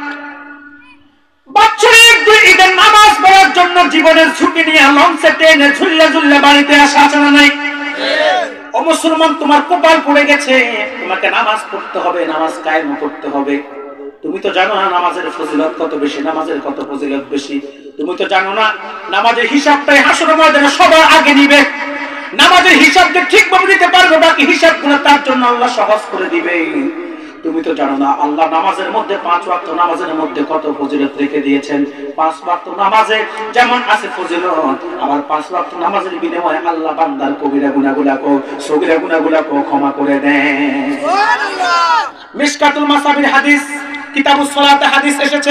Speaker 1: বাৎসরিক দুই ঈদের নামাজ পড়ার জন্য জীবনের ঝুঁকি নিয়ে লঞ্চে ট্রেনে ঝুল্লে ঝুল্লে বাড়িতে আসা আছে না নাই? ও মুসলমান, তোমার কপাল পড়ে গেছে, তোমাকে নামাজ পড়তে হবে, নামাজ কায়েম করতে হবে। তুমি তো জানো না নামাজের ফজিলত কত বেশি, নামাজের কত ফজিলত বেশি। তুমি তো জানো না নামাজের হিসাবটাই হাসরের ময়দানে সবার আগে নিবে। নামাজের হিসাব যে ঠিকভাবে দিতে পারবে, বাকি হিসাবগুলো তার জন্য আল্লাহ সহজ করে দিবে। তুমি তো জানো না আল্লাহ নামাজের মধ্যে পাঁচ ওয়াক্ত নামাজের মধ্যে কত ফজিলত রেখে দিয়েছেন। পাঁচ ওয়াক্ত নামাজে যেমন আছে ফজিলত, আবার পাঁচ ওয়াক্ত নামাজের বিনিময়ে আল্লাহ বান্দার কবিরা গুনাহগুলোকে, সগীরা গুনাহগুলোকে ক্ষমা করে দেন। সুবহানাল্লাহ। মিশকাতুল মাসাবির হাদিস, কিতাবুস সালাতে হাদিস এসেছে,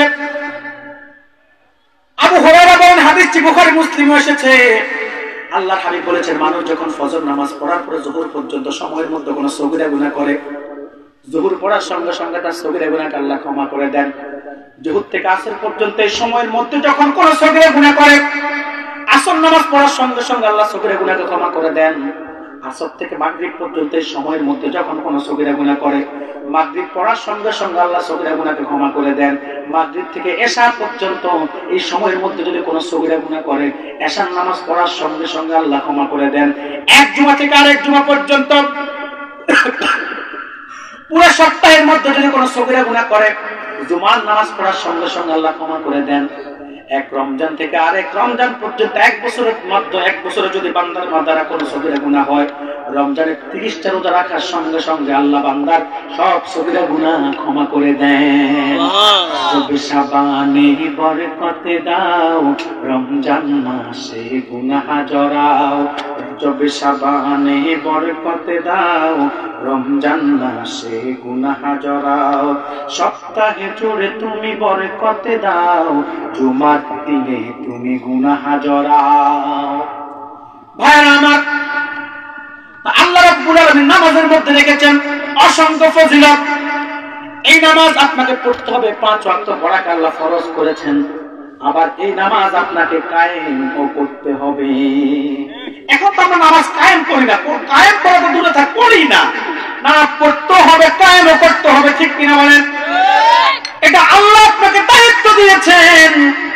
Speaker 1: আবু হুরায়রা বলেন, হাদিসটি বুখারী মুসলিমে এসেছে, আল্লাহর হাবিব বলেছেন, মানুষ যখন ফজর নামাজ পড়ার পরে যোহর পর্যন্ত সময়ের মধ্যে কোনো সগীরা গুনাহ করে, যোহর পড়ার সঙ্গে সঙ্গে তার সগীরা গুনাহকে আল্লাহ ক্ষমা করে দেন। যোহর থেকে আসর পর্যন্ত এই সময়ের মধ্যে যখন কোনো সগীরা গুনাহ করে, আসর নামাজ পড়ার সঙ্গে সঙ্গে আল্লাহ সগীরা গুনাহকে ক্ষমা করে দেন। আসর থেকে মাগরিব পর্যন্ত এই সময়ের মধ্যে যখন কোনো সগীরা গুনাহ করে, মাগরিব পড়ার সঙ্গে সঙ্গে আল্লাহ সগীরা গুনাহকে ক্ষমা করে দেন। মাগরিব থেকে এশা পর্যন্ত এই সময়ের মধ্যে যদি কোনো সগীরা গুনাহ করে, এশার নামাজ পড়ার সঙ্গে সঙ্গে আল্লাহ ক্ষমা করে দেন। এক জুমা থেকে আরেক জুমা পর্যন্ত পুরো সপ্তাহের মধ্যে যদি কোনো সগীরা গুনাহ করে, জুমার নামাজ পড়ার সঙ্গে সঙ্গে আল্লাহ ক্ষমা করে দেন। এক রমজান থেকে আরেক রমজান পর্যন্ত এক বছরের মধ্যে এক বছরে যদি বান্দার দ্বারা কোনো সগীরা গুনাহ হয়, রমজানের তিরিশটা রোজা রাখার সঙ্গে সঙ্গে আল্লাহ বান্দার সব সগীরা গুনাহ ক্ষমা করে দেন। রব্বি শাবানে বরকতে দাও, রমজান মাসে গুনাহ জড়াও। রব্বি শাবানে বরকতে দাও, রমজান মাসে গুনাহ জড়াও। সপ্তাহে জুড়ে তুমি বরকতে দাও, জুমার দিনে তুমি গুনাহ জড়াও। ভাইরা আমার, আল্লাহ রাব্বুল আলামিন নামাজের মধ্যে রেখেছেন অসংখ্য ফজিলত। এই নামাজ আপনাকে পড়তে হবে, পাঁচ ওয়াক্ত পড়াকে আল্লাহ ফরজ করেছেন। আবার এই নামাজ আপনাকে কায়েম করতে হবে। এখন তো আমরা নামাজ কায়েম করি না, কায়েম করা তো দূরে থাক, করি না, নামাজ পড়তে হবে, কায়েম করতে হবে, ঠিক কিনা বলেন? এটা আল্লাহ আপনাকে দায়িত্ব দিয়েছেন।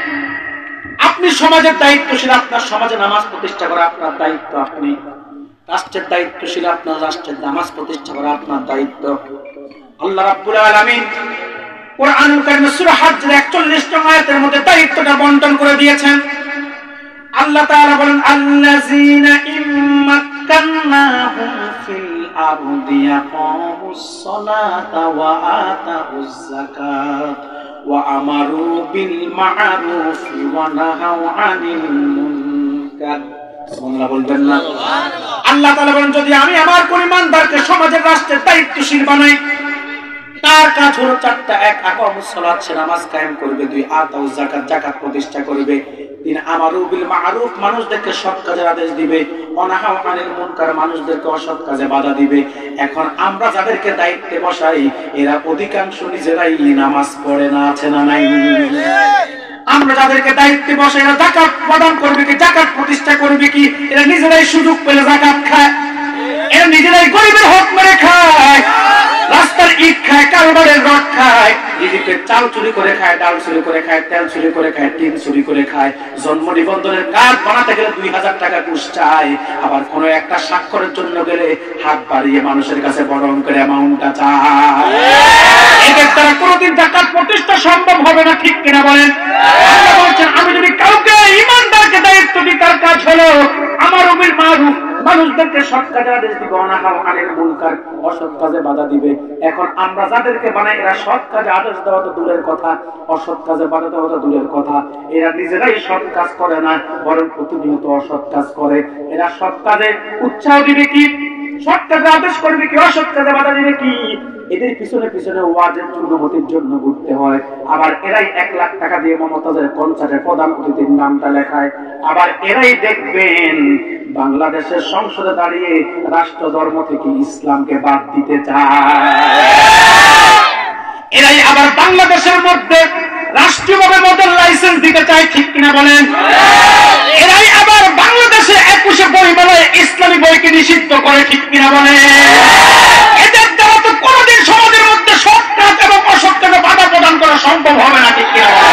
Speaker 1: আপনি সমাজের দায়িত্বশীল, আপনার সমাজে নামাজ প্রতিষ্ঠা করা আপনার দায়িত্ব। আপনি রাষ্ট্রের দায়িত্বশীল, আপনার রাষ্ট্রের নামাজ প্রতিষ্ঠা করা আপনার দায়িত্ব। আল্লাহ রাব্বুল আলামিন কোরআনুল কারীমে সূরা হজ্জের একচল্লিশ নং আয়াতের মধ্যে দায়িত্বটা বণ্টন করে দিয়েছেন। আল্লাহ তাআলা বলেন, আল্লাযীনা ইম্মাক্কান্নাহুম ফিল আরদি ইয়াকামুস সালাতা ওয়া আতাউয যাকাত ওয়া আমারু বিল মা'রুফি ওয়া নাহাউ আনিল মুনকার। সুবহানাল্লাহ বলবেন না? আল্লাহ তাআলা বলেন, যদি আমি আমার কোন ইমানদারকে সমাজের রাষ্ট্রের দায়িত্বশীল বানাই, তার কাজ হলো চারটা। এক, আকামুস সালাত, সে নামাজ কায়েম করবে। দুই, আতাউয যাকাত, যাকাত প্রতিষ্ঠা করবে। তিন, আমারু বিল মা'রুফ, মানুষদেরকে সৎ কাজের আদেশ দিবে। ওয়া নাহাউ আনিল মুনকার, মানুষদেরকে অসৎ কাজে বাধা দিবে। এখন আমরা যাদেরকে দায়িত্বে বসাই, এরা অধিকাংশ নিজেরাই নামাজ পড়ে না, আছে না নাই? আমরা যাদেরকে দায়িত্বে বসাই, এরা যাকাত প্রদান করবে কি, যাকাত প্রতিষ্ঠা করবে কি? এরা নিজেরাই সুযোগ পেলে যাকাত খায়, এরা নিজেরাই গরিবের হক মেরে খায়, রাস্তার ইট খায়, কারবারের রড খায়, নিজেকে চাল চুরি করে খায়, ডাল চুরি করে খায়, তেল চুরি করে খায়, টিন চুরি করে খায়। জন্ম নিবন্ধনের কার্ড বানাতে গেলে দুই হাজার টাকা ঘুষ চায়। আবার কোন একটা স্বাক্ষরের জন্য গেলে হাত বাড়িয়ে মানুষের কাছে বড় অঙ্কের অ্যামাউন্টটা চায়। এদের দ্বারা কোনোদিন যাকাত প্রতিষ্ঠা সম্ভব হবে না, ঠিক কিনা বলেন? আল্লাহ বলছেন, আমি যদি কাউকে ইমানদারকে দায়িত্ব দিই, তার কাজ হলো আমার বিল মা'রুফ, মানুষদেরকে সৎ কাজের আদেশ দিবে, ওয়া নাহাউ আনিল মুনকার, অসৎ কাজে বাধা দিবে। এখন আমরা যাদেরকে বানাই, এরা সৎ কাজে আদেশ দেওয়া তো দূরের কথা, অসৎ কাজে বাধা দেওয়া তো দূরের কথা। এরা নিজেরাই সৎ কাজ করে না, বরং প্রতিনিয়ত অসৎ কাজ করে। এরা সৎ কাজে উৎসাহ দিবে কি, সৎ কাজে আদেশ করবে কি, অসৎ কাজে বাধা দিবে কি, এদের পিছনে পিছনে ওয়াজের অনুমতির জন্য ঘুরতে হয়। আবার এরাই এক লাখ টাকা দিয়ে মমতাজের কনসার্টের প্রধান অতিথির নামটা লেখায়। আবার এরাই দেখবেন বাংলাদেশের সংসদে দাঁড়িয়ে রাষ্ট্র ধর্ম থেকে ইসলামকে বাদ দিতে চায়। এরাই আবার বাংলাদেশের মধ্যে রাষ্ট্রীয়ভাবে মদের লাইসেন্স দিতে চায়, ঠিক কিনা বলেন? এরাই আবার বাংলাদেশে একুশে বইমেলায় ইসলামী বইকে নিষিদ্ধ করে, ঠিক কিনা বলেন? এদের দ্বারা তো কোনদিন সমাজের মধ্যে সৎ কাজ এবং অসৎ কাজে বাধা প্রদান করা সম্ভব হবে না, ঠিক কিনা বলেন?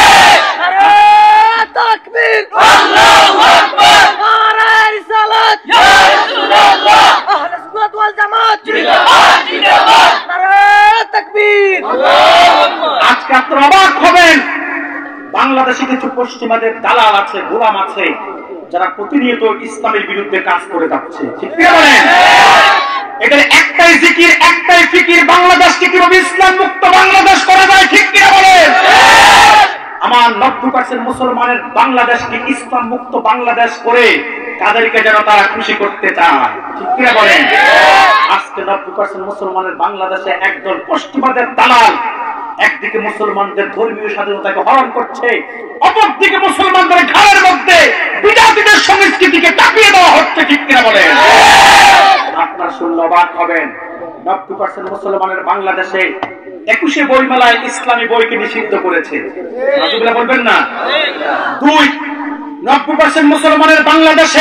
Speaker 2: তাকবীর, আল্লাহু আকবার, নারে রিসালাত, ইয়া রাসূলুল্লাহ, আহলে সুন্নাত ওয়াল জামাত, জিন্দাবাদ জিন্দাবাদ, নারে তাকবীর, আল্লাহু আকবার।
Speaker 1: আজকে আপনারা অবাক হবেন, বাংলাদেশে কিছু পশ্চিমাদের দালাল আছে, গোলাম আছে, যারা প্রতিনিয়ত ইসলামের বিরুদ্ধে কাজ করে যাচ্ছে, ঠিক কি বলেন? এদের একটাই জিকির, একটাই ফিকির, বাংলাদেশকে কিভাবে ইসলাম মুক্ত বাংলাদেশ করা যায়, ঠিক কি বলেন? আমার নব্বই পার্সেন্ট মুসলমানের বাংলাদেশকে ইসলাম মুক্ত বাংলাদেশ করে কাদেরকে যেন তারা খুশি করতে চায়, ঠিক কি বলেন? আজকে নব্বই পার্সেন্ট মুসলমানের বাংলাদেশে একদল পশ্চিমাদের দালাল একদিকে মুসলমানদের ধর্মীয় স্বাধীনতাকে হরণ করছে, অপরদিকে মুসলমানদের ঘরের মধ্যে বিজাতিদের সংস্কৃতিকে চাপিয়ে দেওয়া হচ্ছে, ঠিক কিনা বলেন? আপনার শুনলে অবাক হবেন, নব্বই পার্সেন্ট মুসলমানের বাংলাদেশে একুশে বইমেলায় ইসলামী বইকে নিষিদ্ধ করেছে, বলবেন না? দুই, নব্বই পার্সেন্ট মুসলমানের বাংলাদেশে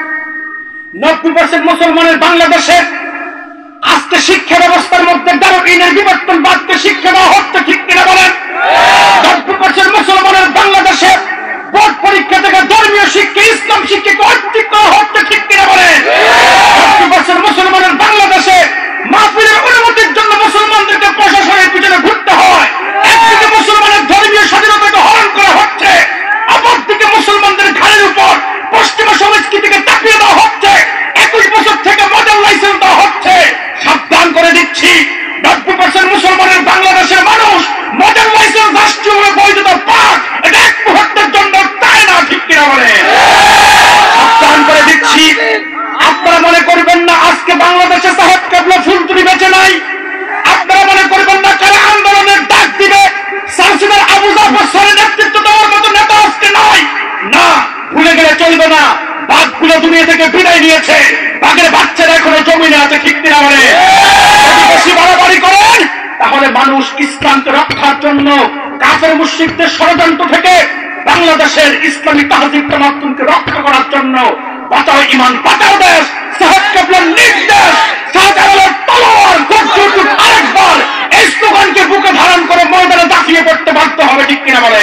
Speaker 1: নব্বই পার্সেন্ট মুসলমানের বাংলাদেশে আজকে শিক্ষা ব্যবস্থার মধ্যে ডারউইনের বিবর্তন বাদকে শিক্ষা দেওয়া হচ্ছে, ঠিক কিনা বলেন? নব্বই পার্সেন্ট মুসলমানের বাংলাদেশে বোর্ড পরীক্ষা থেকে ধর্মীয় শিক্ষা, ইসলাম শিক্ষাকে অর্থিক করা হচ্ছে, ঠিক কিনা বলেন? নব্বই পার্সেন্ট মুসলমানের বাংলাদেশে মাহফিলের অনুমতির জন্য মুসলমানদেরকে প্রশাসনের পিছনে ঘুরতে হয়। একদিকে মুসলমানের ধর্মীয় স্বাধীনতাকে হরণ করা হচ্ছে, অপরদিকে মুসলমানদের ঘাড়ের উপর পশ্চিমা সংস্কৃতিকে চাপিয়ে দেওয়া হচ্ছে, একুশ বছর থেকে মডেল লাইসেন্স দেওয়া হচ্ছে। সাবধান করে দিচ্ছি, নব্বই পার্সেন্ট মুসলমানের বাংলাদেশের মানুষ মডেল লাইসেন্স রাষ্ট্রীয় বৈধতা পাক এটা এক মুহূর্তের জন্য চায় না, ঠিক কিনা বলে? সাবধান করে দিচ্ছি, আপনারা মনে করবেন না আজকে বাংলাদেশে সাহেব কেবলা ফুলতুলি বেঁচে নাই। আপনারা মনে করবেন না যারা আন্দোলনের ডাক দিবে সাংসদের আবু জাফর সরের নেতৃত্ব দেওয়ার মতো নেতা আজকে নাই। না, ভুলে গেলে চলবে না, বাঘগুলো দুনিয়া থেকে বিদায় নিয়েছে, বাঘের বাচ্চারা এখনো জমিনে আছে, ঠিক কিনা বলে? যদি বেশি বাড়াবাড়ি করেন তাহলে মানুষ ইসলামকে রক্ষার জন্য কাফের মুশরিকদের ষড়যন্ত্র থেকে বাংলাদেশের ইসলামী তাহজিব তামাদ্দুনকে রক্ষা করার জন্য বাঁচাও ইমান বাঁচাও দেশ, সাহেব কেবলার নির্দেশ, শাহজালালের তলোয়ার গর্জে উঠুক আরেকবার, এই স্লোগানকে বুকে ধারণ করে ময়দানে দাঁড়িয়ে পড়তে বাধ্য হবে, ঠিক কিনা বলে?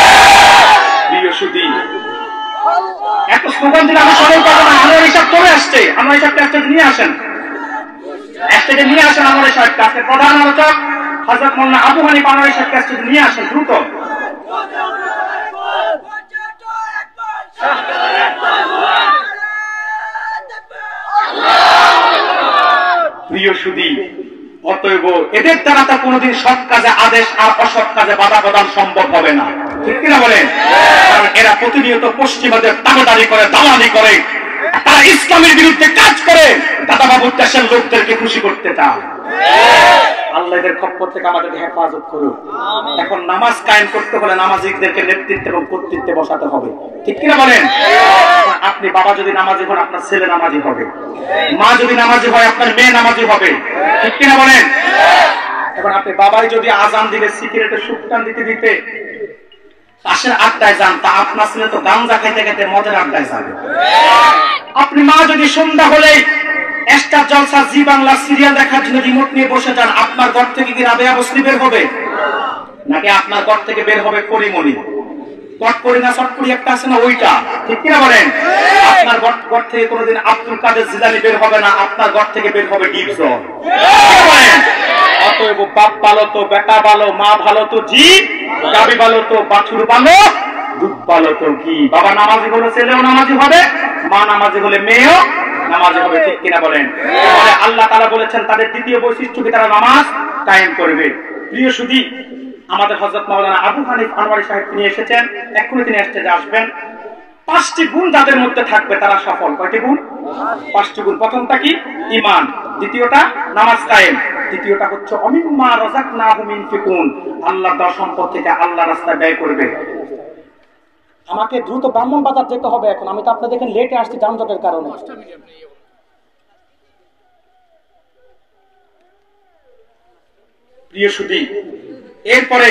Speaker 1: প্রিয় সুধী, এত স্লোগান দিলে আমি সবাই পাবো না। আমার হিসাব চলে আসছে, আমার হিসাবটা একটা নিয়ে আসেন, একটা নিয়ে আসেন আমার হিসাবটা। আজকে প্রধান আলোচক হযরত মাওলানা আবু হানিফ আনোয়ারী সাহেবকে আজকে নিয়ে আসেন দ্রুত। প্রিয় সুধী, অতএব এদের দ্বারা তো কোনোদিন সৎ কাজে আদেশ আর অসৎ কাজে বাধা প্রদান সম্ভব হবে না, ঠিক কিনা বলেন? কারণ এরা প্রতিনিয়ত পশ্চিমাদের দাবিদারি করে, দালালি করে, তারা ইসলামের বিরুদ্ধে কাজ করে, দাদা বাবুর দেশের লোকদেরকে খুশি করতে চায়। আল্লাহ এদের খপ্পর থেকে আমাদেরকে হেফাজত করুন। এখন নামাজ কায়েম করতে হলে নামাজিদেরকে নেতৃত্ব এবং কর্তৃত্বে বসাতে হবে, ঠিক কিনা বলেন? আপনি বাবা যদি নামাজি হন আপনার ছেলে নামাজি হবে, মা যদি নামাজি হয় আপনার মেয়ে নামাজি হবে, ঠিক কিনা বলেন? এখন আপনি বাবাই যদি আজান দিলে সিগারেটে সুকটান দিতে দিতে পাশের আড্ডায় যান, তা আপনার ছেলে তো গাঞ্জা খাইতে খাইতে মদের আড্ডায় যাবে। আপনি মা যদি সন্ধ্যা হলেই স্টার জলসা জি বাংলা সিরিয়াল দেখার জন্য রিমোট নিয়ে বসে যান, আপনার ঘর থেকে কি রাবেয়া বসরি বের হবে? নাকি আপনার ঘর থেকে বের হবে পরিমণি? কটকরি না চটকরি একটা আছে না, ওইটা, ঠিক কিনা বলেন? আপনার ঘর থেকে কোনোদিন আব্দুল কাদের জিলানী বের হবে না, আপনার ঘর থেকে বের হবে ডিপজল। অতএব বাপ ভালো তো বেটা ভালো, মা ভালো তো জি, গাবি ভালো তো বাছুর ভালো, দুধ ভালো তো কি। বাবা নামাজি হলে ছেলেও নামাজি হবে, মা নামাজি হলে মেয়েও নামাজি হবে, ঠিক কিনা বলেন? আল্লাহ তাআলা বলেছেন তাদের দ্বিতীয় বৈশিষ্ট্য কি, তারা নামাজ কায়েম করবে। প্রিয় সুধী, আমাদের হযরত মাওলানা আবু হানিফ আনোয়ারী সাহেব তিনি এসেছেন, এক্ষুনি তিনি স্টেজে আসবেন। পাঁচটি গুণ যাদের মধ্যে থাকবে তারা সফল। কয়টি গুণ? পাঁচটি গুণ। প্রথমটা কি? ঈমান। দ্বিতীয়টা নামাজ কায়েম। তৃতীয়টা হচ্ছে অমিম্মা রাযাকনাহুম ইনফিকুন, আল্লাহর দেওয়া সম্পদ থেকে আল্লাহর রাস্তায় ব্যয় করবে।
Speaker 3: আমাকে দ্রুত ব্রাহ্মণ বাজার যেতে হবে এখন, আমি তো আপনাদের দেখেন লেটে আসছি যানজটের কারণে।
Speaker 1: প্রিয় সুধী, এরপরে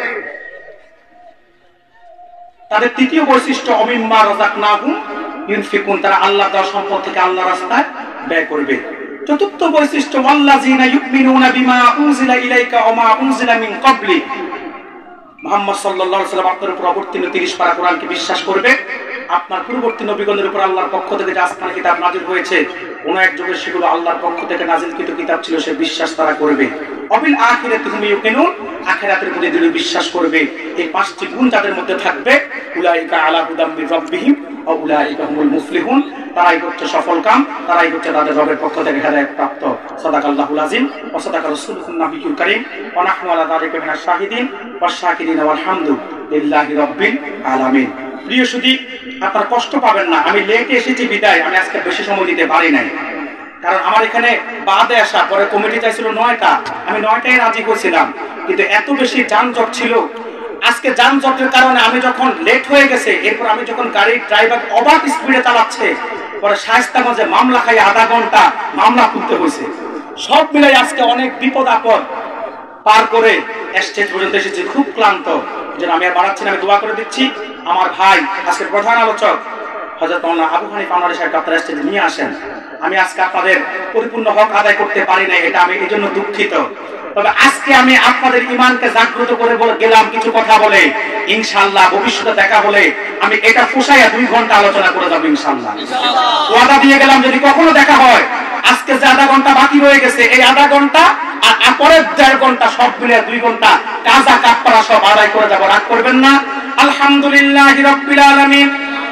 Speaker 1: তাদের তৃতীয় বৈশিষ্ট্য অমিম্মা রাযাকনাহুম ইনফিকুন, তারা আল্লাহ দেওয়া সম্পদ থেকে আল্লাহ রাস্তায় ব্যয় করবে। চতুর্থ বৈশিষ্ট্য ওয়াল্লাযীনা ইউমিনুনা বিমা উনজিলা ইলাইকা ওয়া মা উনজিলা মিন ক্বাবলি, মুহাম্মদ সাল্লাল্লাহু আলাইহি ওয়াসাল্লাম আপনার উপর অবতীর্ণ তিরিশ পারা কোরআনকে বিশ্বাস করবে। আপনার পূর্ববর্তী নবীগণের উপর আল্লাহর পক্ষ থেকে যে আসমানী কিতাব নাযিল হয়েছে, কোন এক যুগে সেগুলো আল্লাহর পক্ষ থেকে নাযিলকৃত কিতাব ছিল, সে বিশ্বাস তারা করবে। অবিল আখিরাতি হুম ইউকিনুন, আখিরাতের প্রতি দৃঢ় বিশ্বাস করবে। এই পাঁচটি গুণ যাদের মধ্যে থাকবে, উলাইকা আলা হুদাম মির রাব্বিহিম ওয়া উলাইকা হুমুল মুফলিহুন, তারাই হচ্ছে সফল কাম, তারাই হচ্ছে তাদের রবের পক্ষ থেকে হেদায়েত প্রাপ্ত। সাদাকাল্লাহুল আযীম ওয়া সাদাকা রাসূলুহুন নাবিয়্যুল কারীম ওয়া নাহনু আলা যালিকা মিনাশ শাহিদিন ওয়াশ শাকিরিন ওয়াল হামদু লিল্লাহি রাব্বিল আলামিন। প্রিয় সুধী, আপনারা কষ্ট পাবেন না, আমি লেটে এসেছি বিদায়, আমি আজকে বেশি সময় দিতে পারি নাই। কারণ আমার এখানে বাদে আসা পরে কমিটি চাইছিল নয়টা, আমি নয়টায় রাজি হয়েছিলাম, কিন্তু এত বেশি যানজট ছিল। আজকে যানজটের কারণে আমি যখন লেট হয়ে গেছে, এরপর আমি যখন গাড়ির ড্রাইভার অবাক স্পিডে চালাচ্ছে, পরে শায়েস্তাগঞ্জে মামলা খাই আধা ঘন্টা মামলা তুলতে হয়েছে। সব মিলাই আজকে অনেক বিপদ আপদ পার করে স্টেজ পর্যন্ত এসেছি, খুব ক্লান্ত। যেন আমি আর বাড়াচ্ছি না, আমি দোয়া করে দিচ্ছি আমার ভাই আজকের প্রধান আলোচক হযরত মাওলানা আবু হানিফা আনোয়ারী সাহেব আপনারা স্টেজে নিয়ে আসেন। আমি আজকে আপনাদের পরিপূর্ণ হক আদায় করতে পারি না, এটা আমি এই জন্য দুঃখিত। তবে আজকে আমি আপনাদের ঈমানকে জাগ্রত করে বলে গেলাম কিছু কথা বলে, ইনশাআল্লাহ ভবিষ্যতে দেখা হলে আমি এটা পোষাইয়া দুই ঘন্টা আলোচনা করে যাবো ইনশাআল্লাহ। ওয়াদা দিয়ে গেলাম যদি কখনো দেখা হয়, আজকে যে আধা ঘন্টা বাকি রয়ে গেছে, এই আধা ঘন্টা আর পরের দেড় ঘন্টা সব মিলে দুই ঘন্টা কাজা কাপড়া সব আদায় করে যাবো, রাগ করবেন না। আলহামদুলিল্লাহি রাব্বিল আলামিন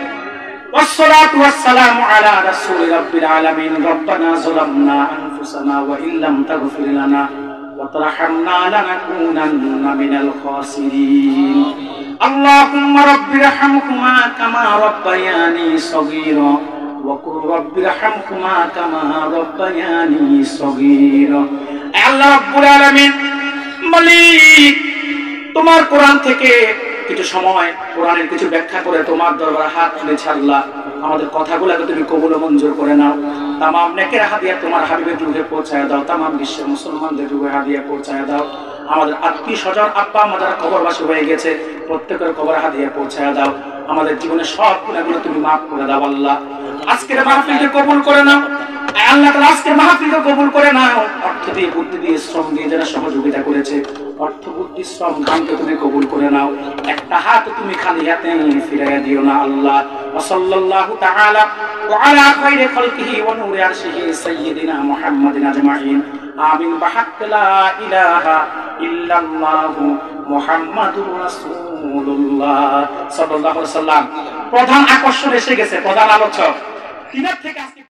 Speaker 1: والصلاة والسلام على رسول رب العالمين ربنا ظلمنا أنفسنا وإن لم تغفر لنا وترحمنا لنكونن من الخاسرين اللهم رب ارحمهما كما ربياني صغيرا وقل رب ارحمهما كما ربياني صغيرا আল্লাহ রাব্বুল আলামিন মালিক, তোমার কোরআন থেকে কিছু সময় কোরআনের কিছু ব্যাখ্যা করে তোমার দরবারে হাত তুলেছি আল্লাহ, আমাদের কথাগুলোকে তুমি কবুল ও মঞ্জুর করে নাও। তামাম নেকের হাদিয়া তোমার হাবিবের রূহে পৌঁছায় দাও, তামাম বিশ্বের মুসলমানদের রূহে হাদিয়া পৌঁছায় দাও। আমাদের আত্মীয় স্বজন আব্বা আম্মা যারা কবরবাসী হয়ে গেছে, প্রত্যেকের কবর হাদিয়া পৌঁছায় দাও। আমাদের জীবনের সব গুনাহগুলো তুমি মাফ করে দাও আল্লাহ। আজকের মাহফিলকে কবুল করে নাও আল্লাহ, আজকের মাহফিলকে কবুল করে নাও। অর্থ দিয়ে, বুদ্ধি দিয়ে, শ্রম দিয়ে যারা সহযোগিতা করেছে, অর্থ বুদ্ধি শ্রম দানকে তুমি কবুল করে নাও। একটা হাত তুমি খালি হাতে ফিরাইয়া দিও না আল্লাহ। ওয়া সাল্লাল্লাহু তাআলা ওয়া আলা খায়রি খালকিহি ওয়া নূরি আরশিহি সাইয়্যিদিনা মুহাম্মাদিন আজমাইন আমিন। বিহাক্কি লা ইলাহা ইল্লাল্লাহু মুহাম্মাদুর রাসূলুল্লাহ সাল্লাল্লাহু আলাইহি ওয়াসাল্লাম। প্রধান আকর্ষণ এসে গেছে, প্রধান আলোচক তিনার থেকে